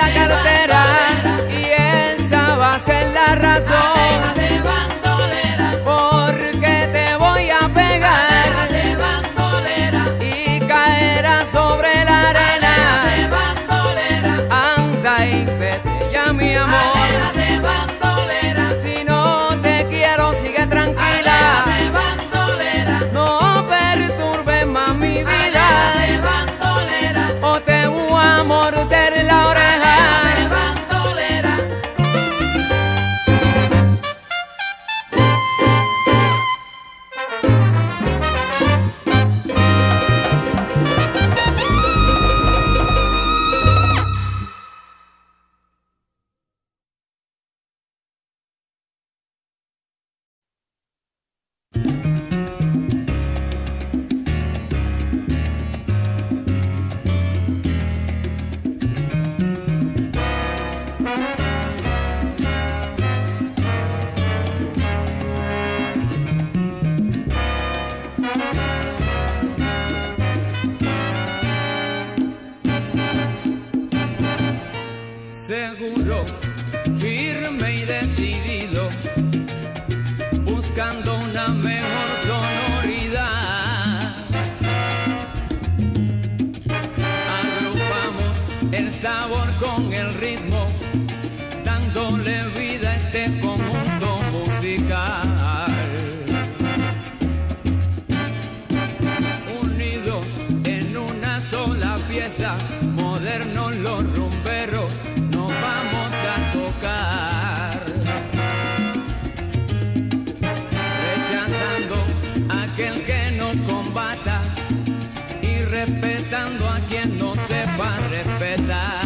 Speaker 1: la cartera y esa va a ser la razón. Porque te voy a pegar y caerás sobre la arena. Anda y vete ya, mi amor. Si no te quiero, sigue tranquila. No perturbes más mi vida, o te voy a morder la oreja. Seguro, firme y decidido, buscando una mejor sonoridad. Agrupamos el sabor con el ritmo, dándole vida a este conjunto musical. Unidos en una sola pieza, modernos los rumberos, nos vamos a tocar, rechazando a aquel que nos combata y respetando a quien no sepa respetar.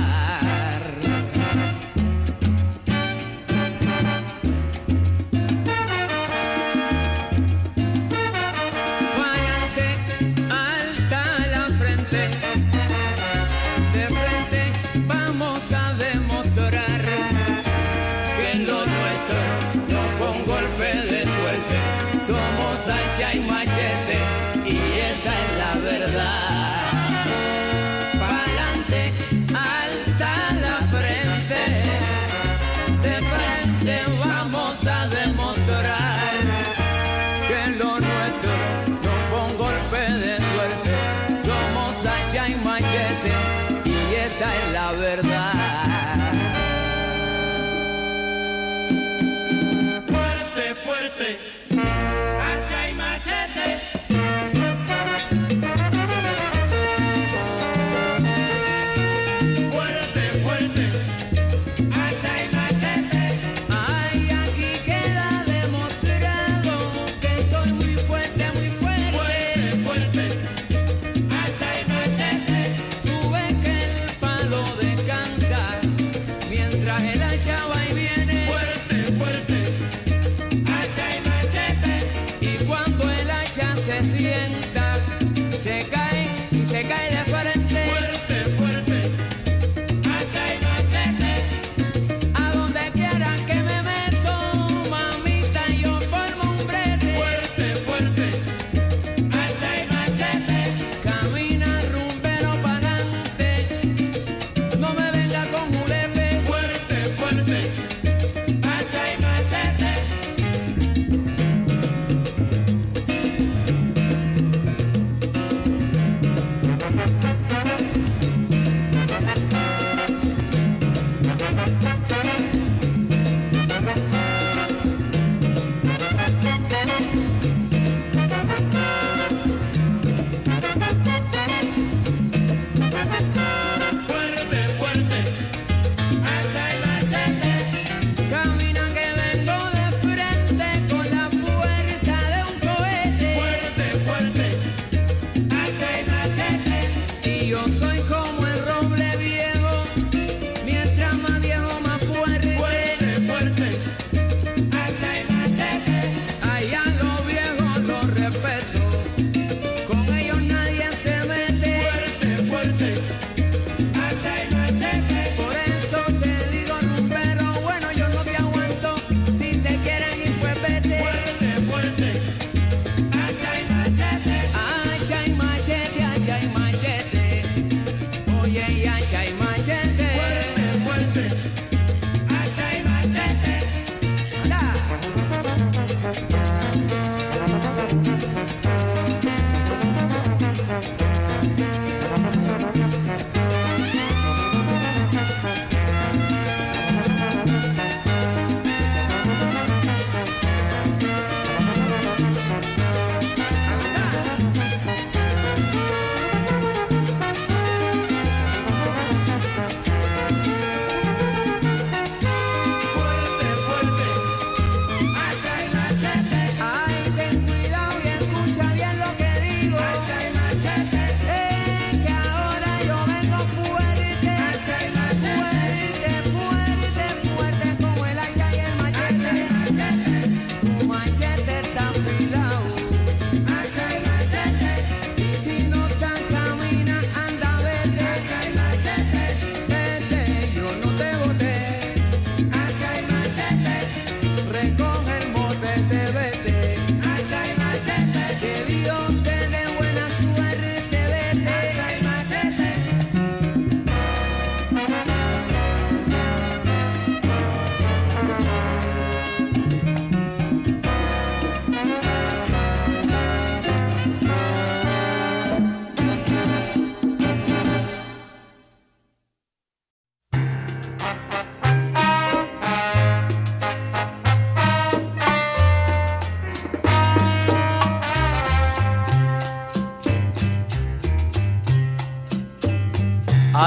Speaker 1: Hacha y machete, y esta es la verdad. Pa'lante, alta la frente, de frente vamos a demostrar que lo nuestro no fue un golpe de suerte. Somos hacha y machete, y esta es la verdad. Fuerte, fuerte.
Speaker 4: El hacha va y viene, fuerte, fuerte, hacha y machete.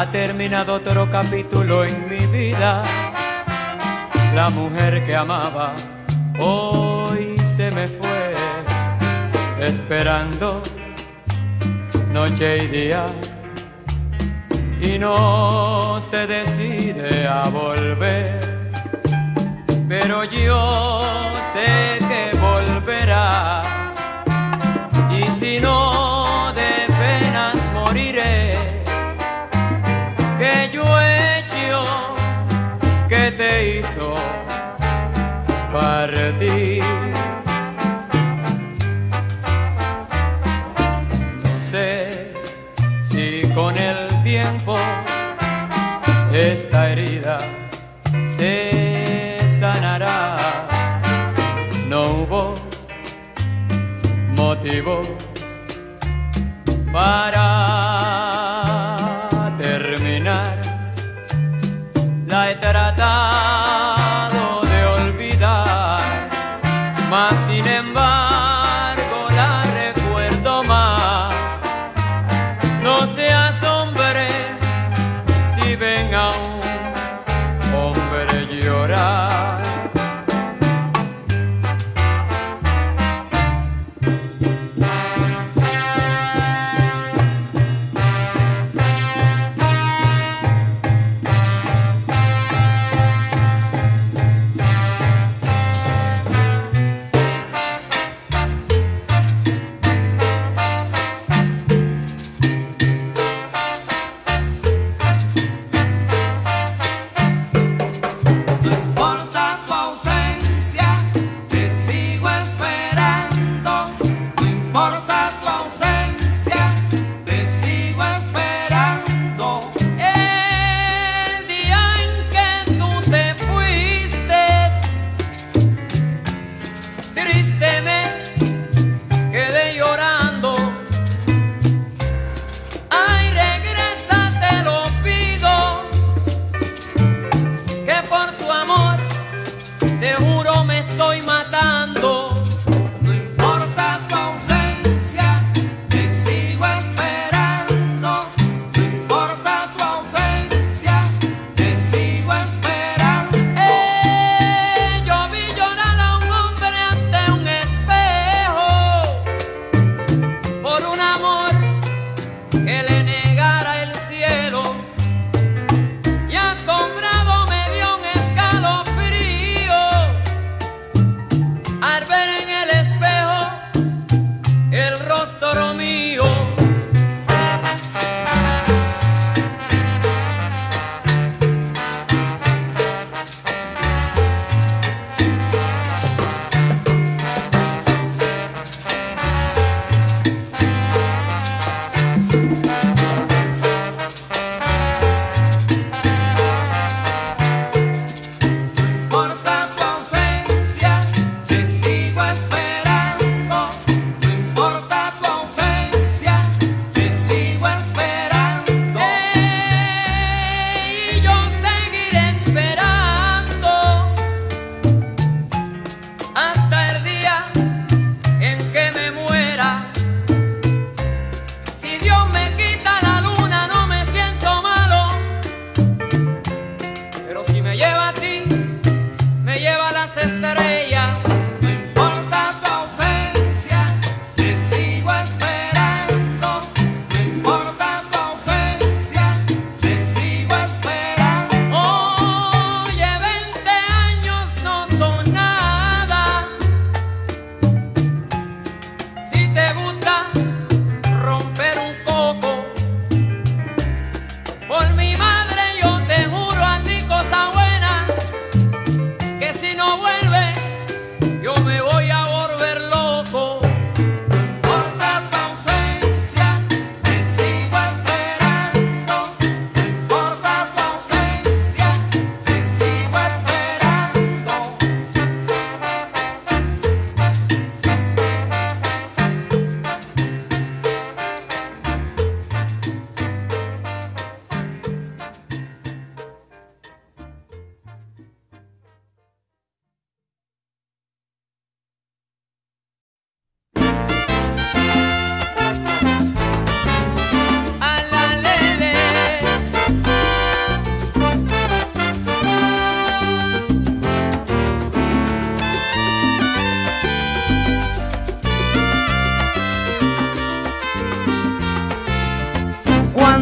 Speaker 1: ha terminado otro capítulo en mi vida. La mujer que amaba hoy se me fue, esperando noche y día, y no se decide a volver. Pero yo sé que volverá, y si no de penas moriré, que yo he hecho que te hizo partir. No sé si con el tiempo esta herida se sanará. No hubo motivo para terminar. La he tratado de olvidar, mas sin embargo la recuerdo más. No se asombre si ven a un hombre llorar.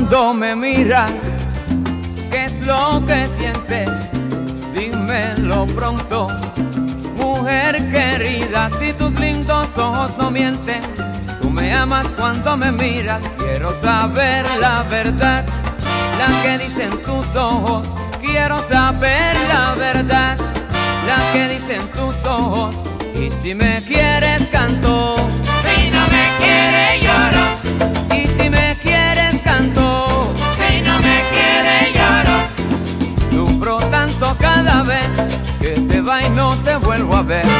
Speaker 1: cuando me miras, ¿qué es lo que sientes? Dímelo pronto, mujer querida, si tus lindos ojos no mienten. Tú me amas cuando me miras, quiero saber la verdad, la que dicen tus ojos. Quiero saber la verdad, la que dicen tus ojos. Y si me quieres canto,
Speaker 4: si no me quieres lloro,
Speaker 1: y si me quieres canto,
Speaker 4: si no me quieres lloro.
Speaker 1: Sufro tanto cada vez que te va y no te vuelvo a ver.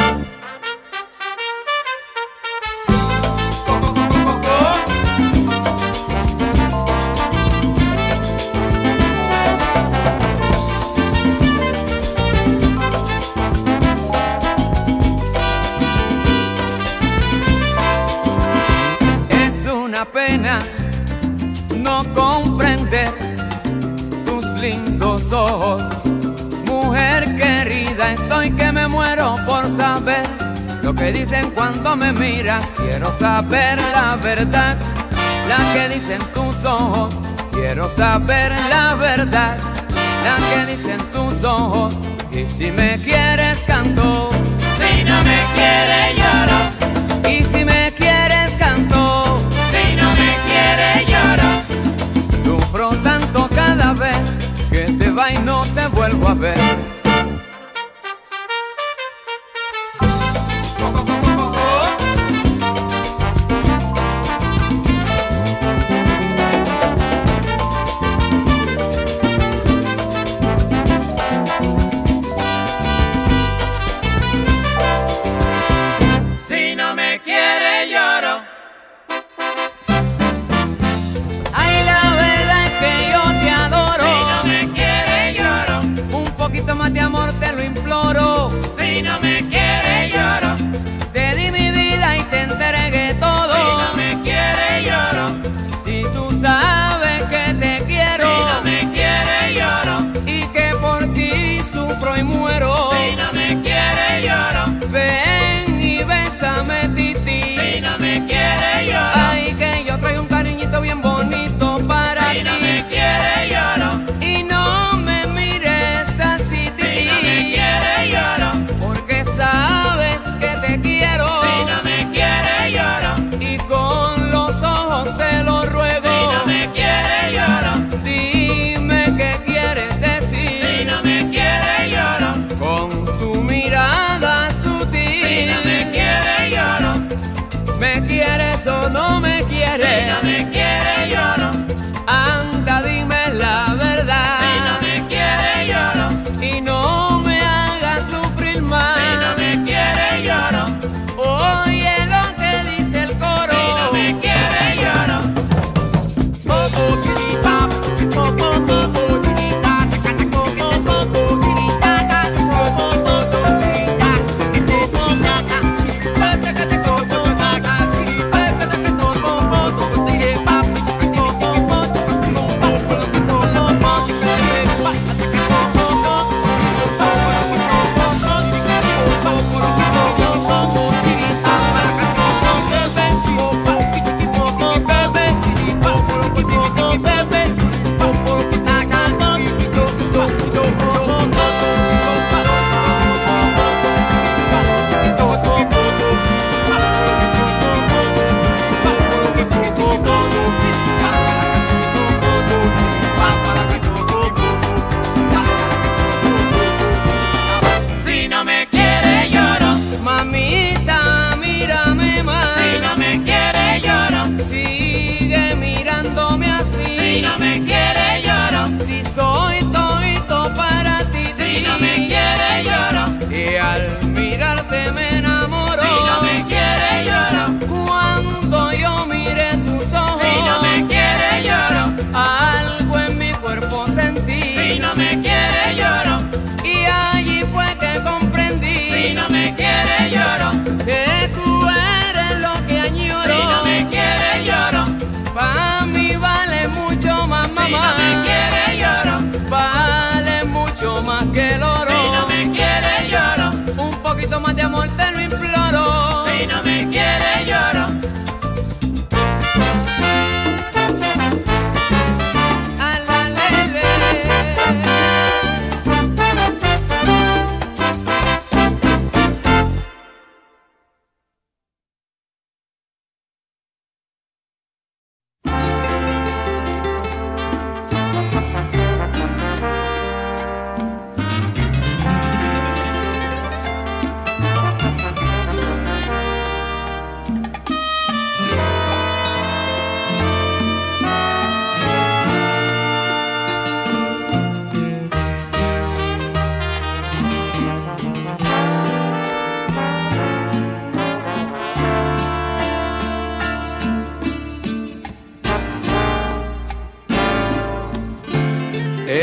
Speaker 1: Pena no comprender tus lindos ojos, mujer querida, estoy que me muero por saber lo que dicen cuando me miras. Quiero saber la verdad, la que dicen tus ojos. Quiero saber la verdad, la que dicen tus ojos. Y si me quieres canto,
Speaker 4: si no me quieres lloro,
Speaker 1: y si me quieres canto,
Speaker 4: si no me quieres lloro.
Speaker 1: Sufro tanto cada vez que te va y no te vuelvo a ver.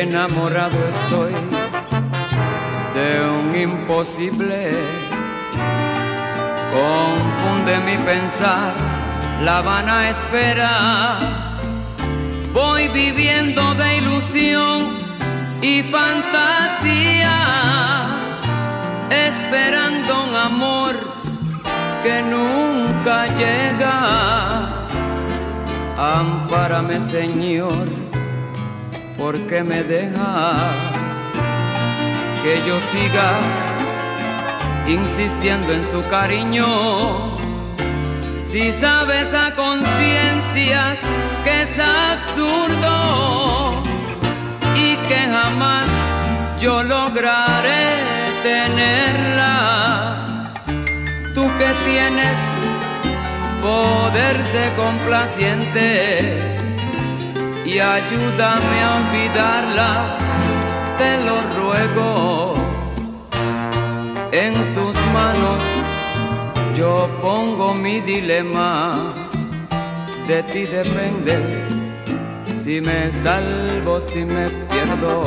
Speaker 1: Enamorado estoy de un imposible, confunde mi pensar la vana espera. Voy viviendo de ilusión y fantasía, esperando un amor que nunca llega. Ampárame, Señor, porque me deja que yo siga insistiendo en su cariño. Si sabes a conciencias que es absurdo y que jamás yo lograré tenerla, tú que tienes poder ser complaciente y ayúdame a olvidarla, te lo ruego. En tus manos yo pongo mi dilema, de ti depende si me salvo, si me pierdo.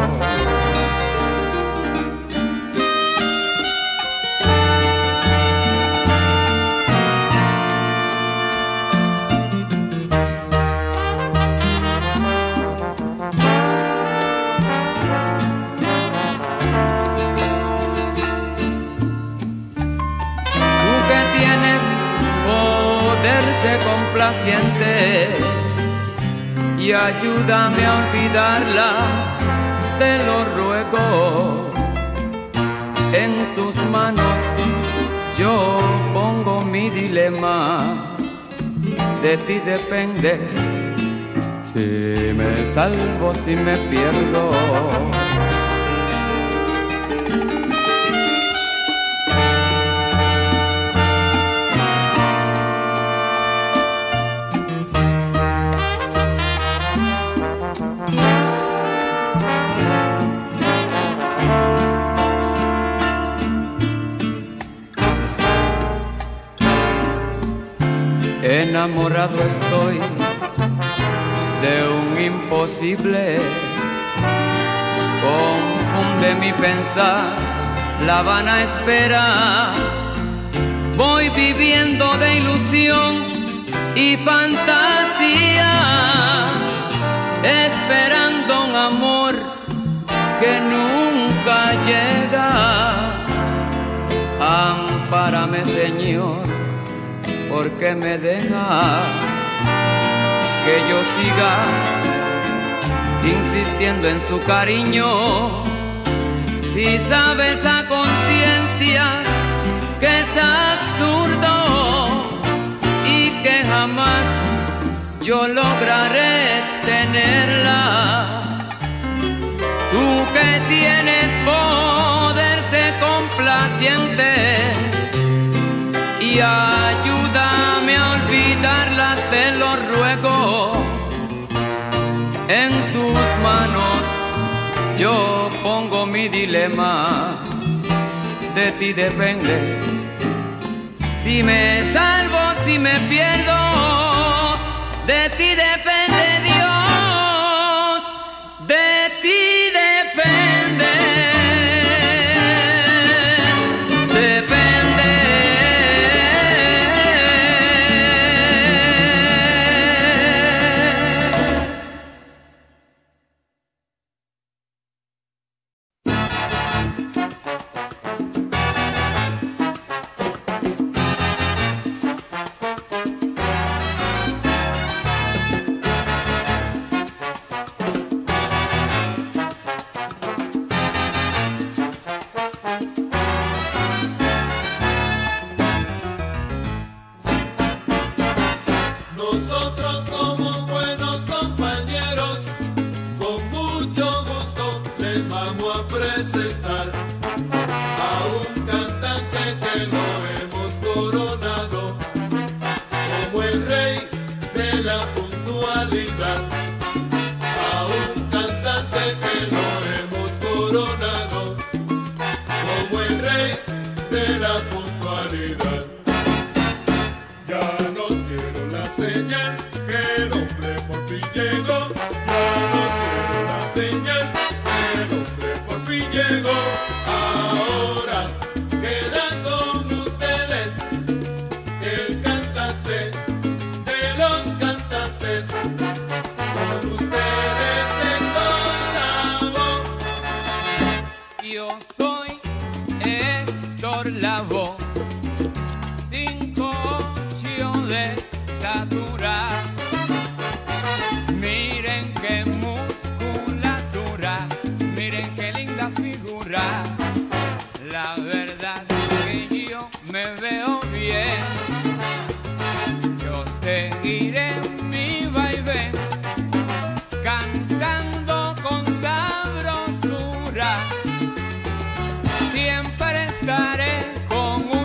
Speaker 1: Complaciente y ayúdame a olvidarla, te lo ruego. En tus manos yo pongo mi dilema, de ti depende si me salvo, si me pierdo. Enamorado estoy de un imposible, confunde mi pensar la vana espera. Voy viviendo de ilusión y fantasía, esperando un amor que nunca llega. Ampárame, Señor, porque me deja que yo siga insistiendo en su cariño. Si sabes a conciencia que es absurdo y que jamás yo lograré tenerla, tú que tienes poder ser complaciente y ayúdame a olvidarla, te lo ruego. En tus manos yo pongo mi dilema, de ti depende si me salvo, si me pierdo, de ti depende Dios, de ti depende.
Speaker 2: Ahora queda con ustedes el cantante de los cantantes, con ustedes Héctor Lavoe.
Speaker 1: Yo soy Héctor Lavoe, cinco ocho de estatura. Miren qué musculatura, miren qué linda figura. La verdad es que yo me veo bien. Yo seguiré mi vaivén cantando con sabrosura. Siempre estaré con un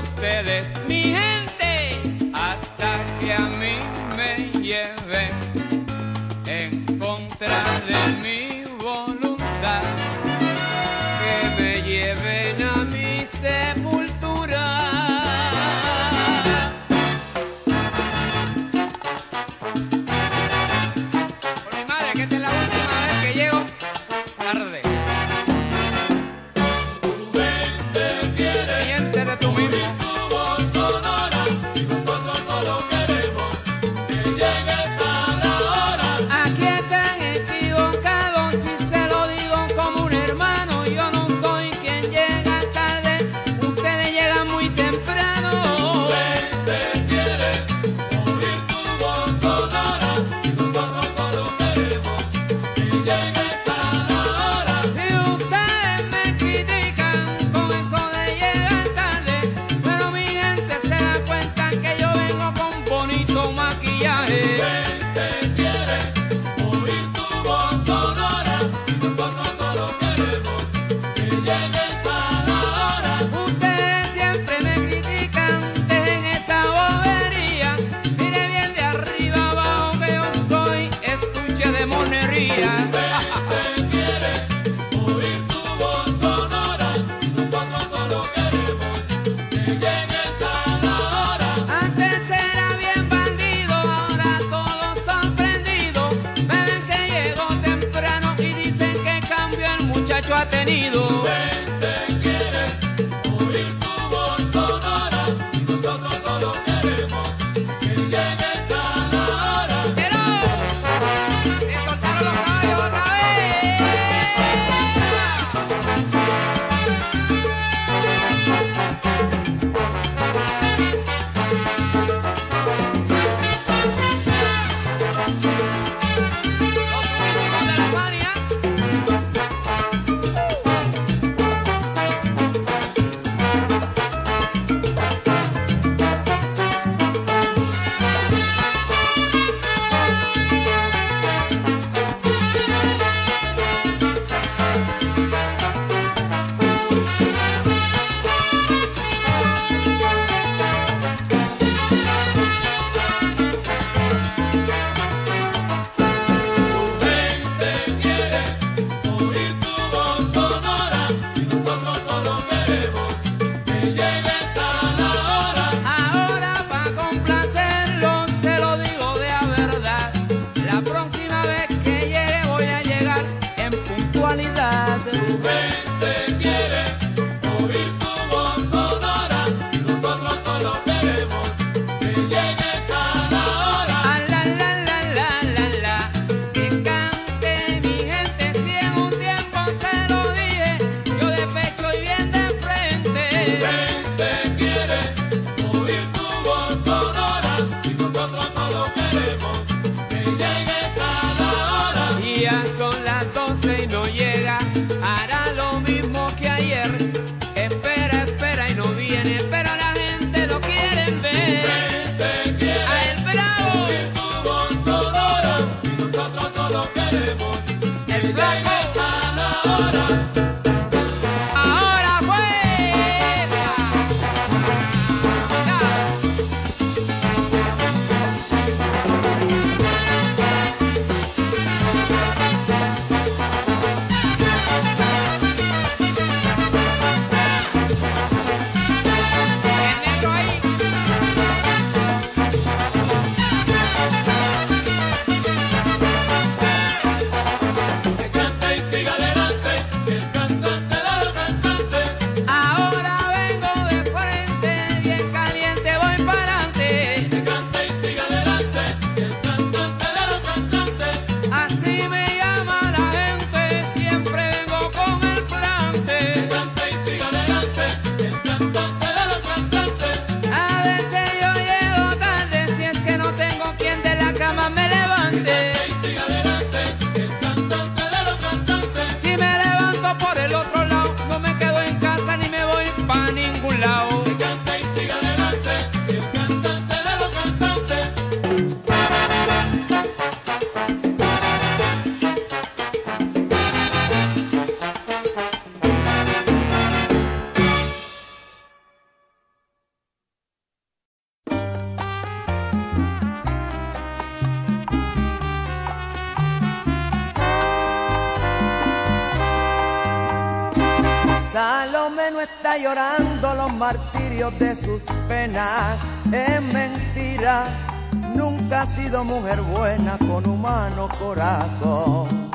Speaker 3: Salomé no está llorando los martirios de sus penas, es mentira, nunca ha sido mujer buena con humano corazón.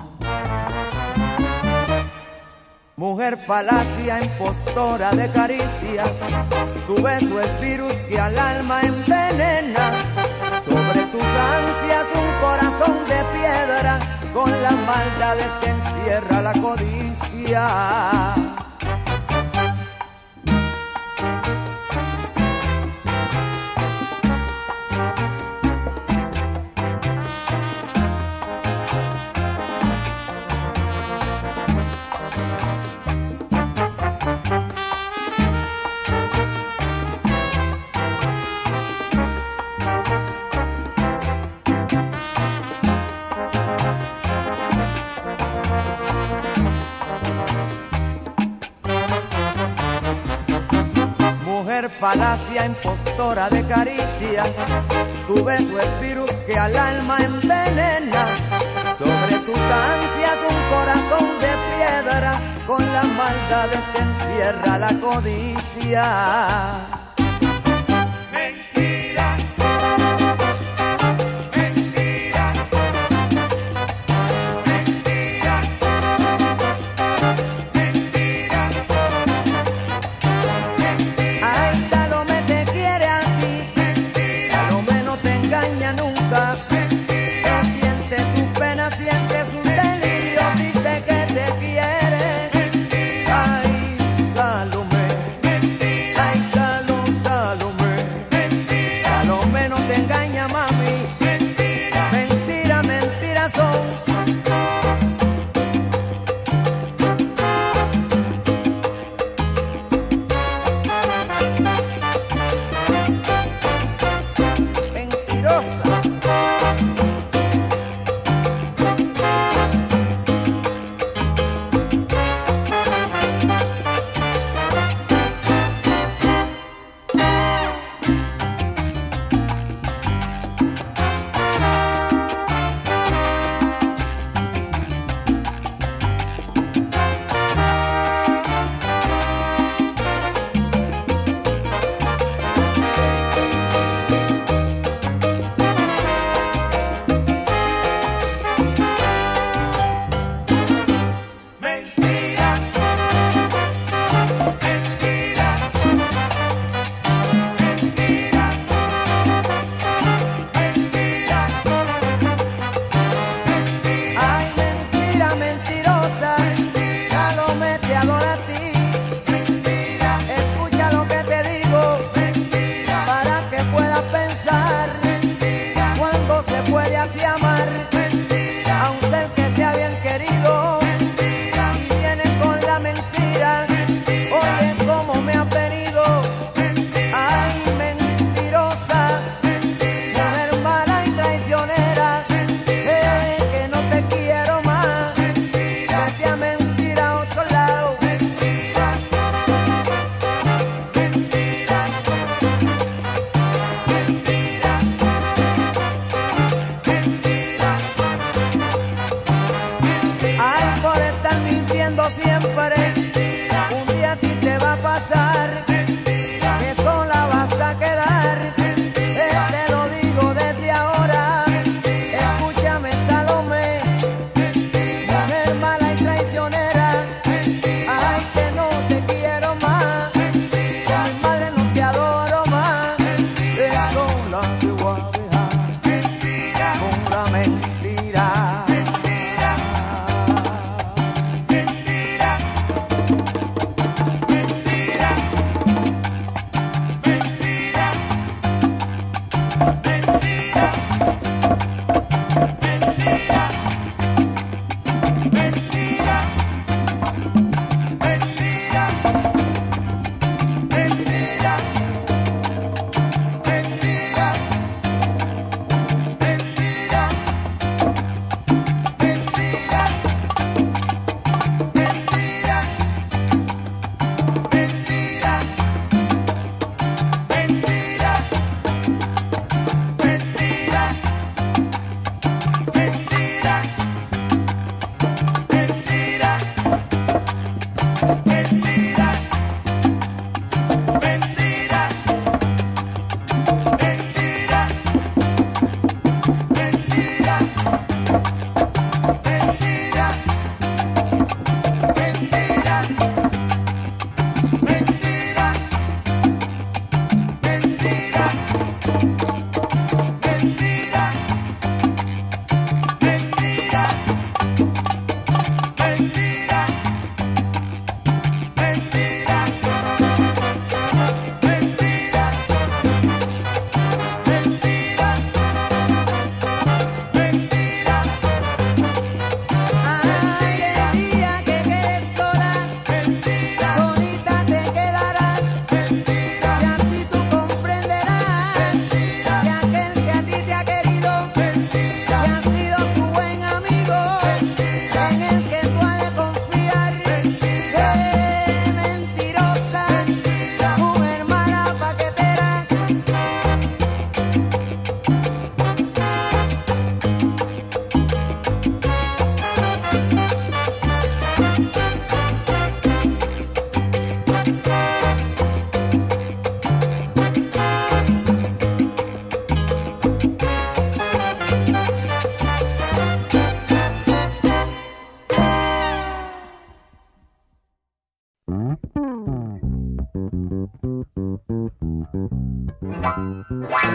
Speaker 3: Mujer falacia, impostora de caricias, tu beso es virus que al alma envenena. Sobre tus ansias un corazón de piedra, con las maldades que encierra la codicia. Falacia, impostora de caricias, tu beso es virus que al alma envenena. Sobre tus ansias un corazón de piedra, con las maldades que encierra la codicia. Salomé, ay Salomé.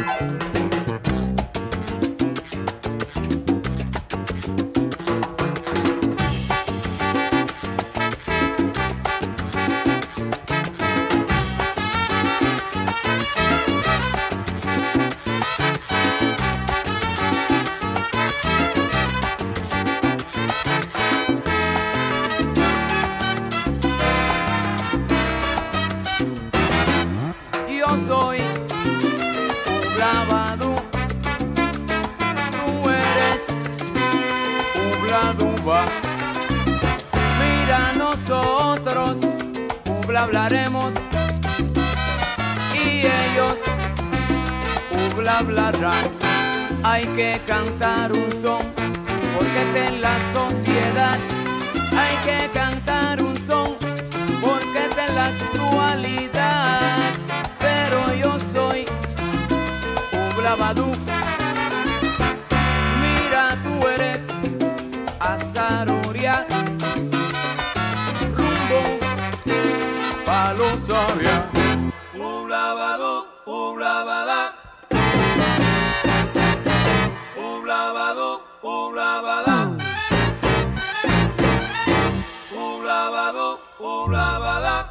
Speaker 3: Soy Ublavadú, tú eres Ubladuba. Mira, nosotros Ubla hablaremos y ellos Ubla hablarán. Hay que cantar un son porque está en la sociedad. Hay que cantar un son porque está en la actualidad. Pero yo soy Ublavadú. Mira, tú eres Azaruria, rumbo pa' los Avia.
Speaker 2: Ublavadú, Ublavadá. Ublavadú, Ublavadá. Ublavadú, Ublavadá.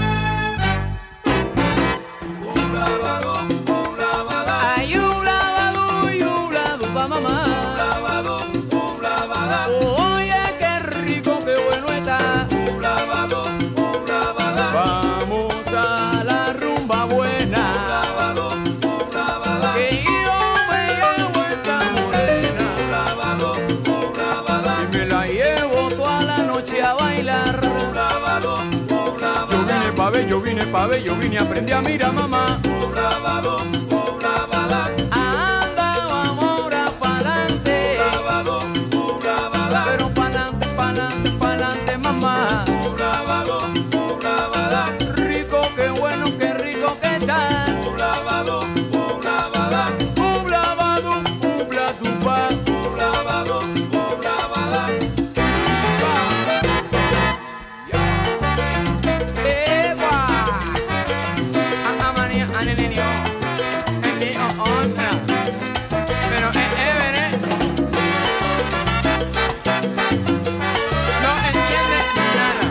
Speaker 2: Ublavadú, Ublavadá.
Speaker 3: Ay, Ublavadú, Ubladuba, mamá.
Speaker 2: Ublavadú, Ublavadá.
Speaker 3: Oye, qué rico, qué bueno está.
Speaker 2: Ublavadú, Ublavadá.
Speaker 3: Vamos a la rumba buena.
Speaker 2: Ublavadú, Ublavadá.
Speaker 3: Que yo me llevo esa morena.
Speaker 2: Ublavadú, Ublavadá.
Speaker 3: Y me la llevo toda la noche a bailar.
Speaker 2: Ublavadú,
Speaker 3: Yo vine pa' ver, yo vine pa' ver, yo vine a aprender a mirar, mamá.
Speaker 2: Ublavadú, Ublavadá.
Speaker 3: Anda, vamos ahora pa'lante.
Speaker 2: Ublavadú, Ublavadá.
Speaker 3: Pero pa'lante, pa'lante, pa'lante, mamá.
Speaker 2: Ublavadú, Ublavadá.
Speaker 3: Rico, qué bueno, qué rico que está.
Speaker 2: Ublavadú, Ublavadá.
Speaker 3: Ublavadú, Ubladuba.
Speaker 2: Ublavadú, Ublavadá.
Speaker 3: Eva. Amania, anenenio. Enio, otra. Pero es Everett. No entiende nada.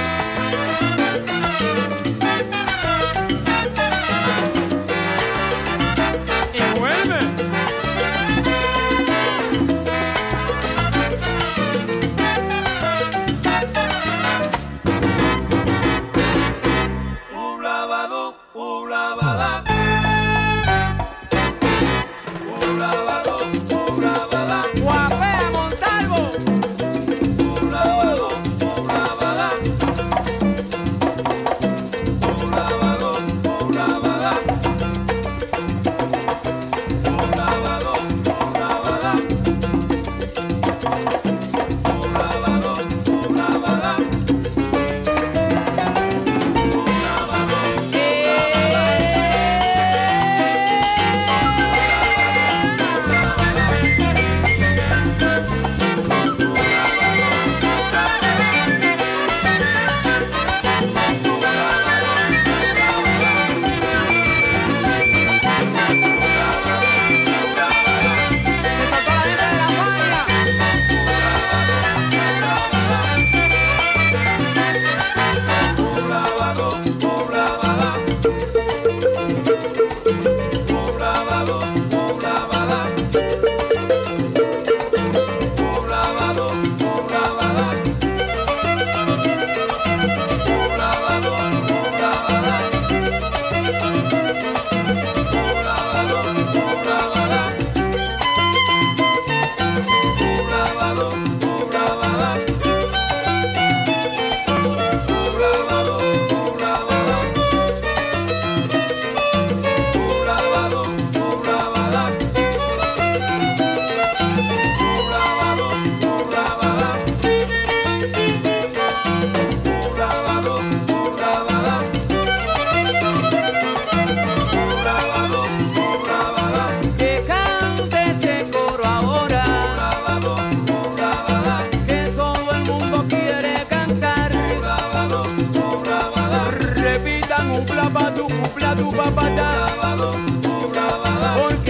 Speaker 3: Y vuelve.
Speaker 2: Ublavadú, Ublavadá. Ublavadú, Ublavadá.
Speaker 3: Guapea Montalvo.
Speaker 2: Ublavadú, Ublavadá. Ublavadú, Ublavadá. Ublavadú, Ublavadá. Ublavadú, Ublavadá.
Speaker 3: Ublavadú, Ubladuba, Ublavadú,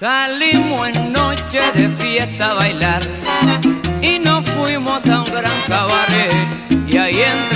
Speaker 3: Salimos en noche de fiesta a bailar y nos fuimos a un gran cabaret y ahí entre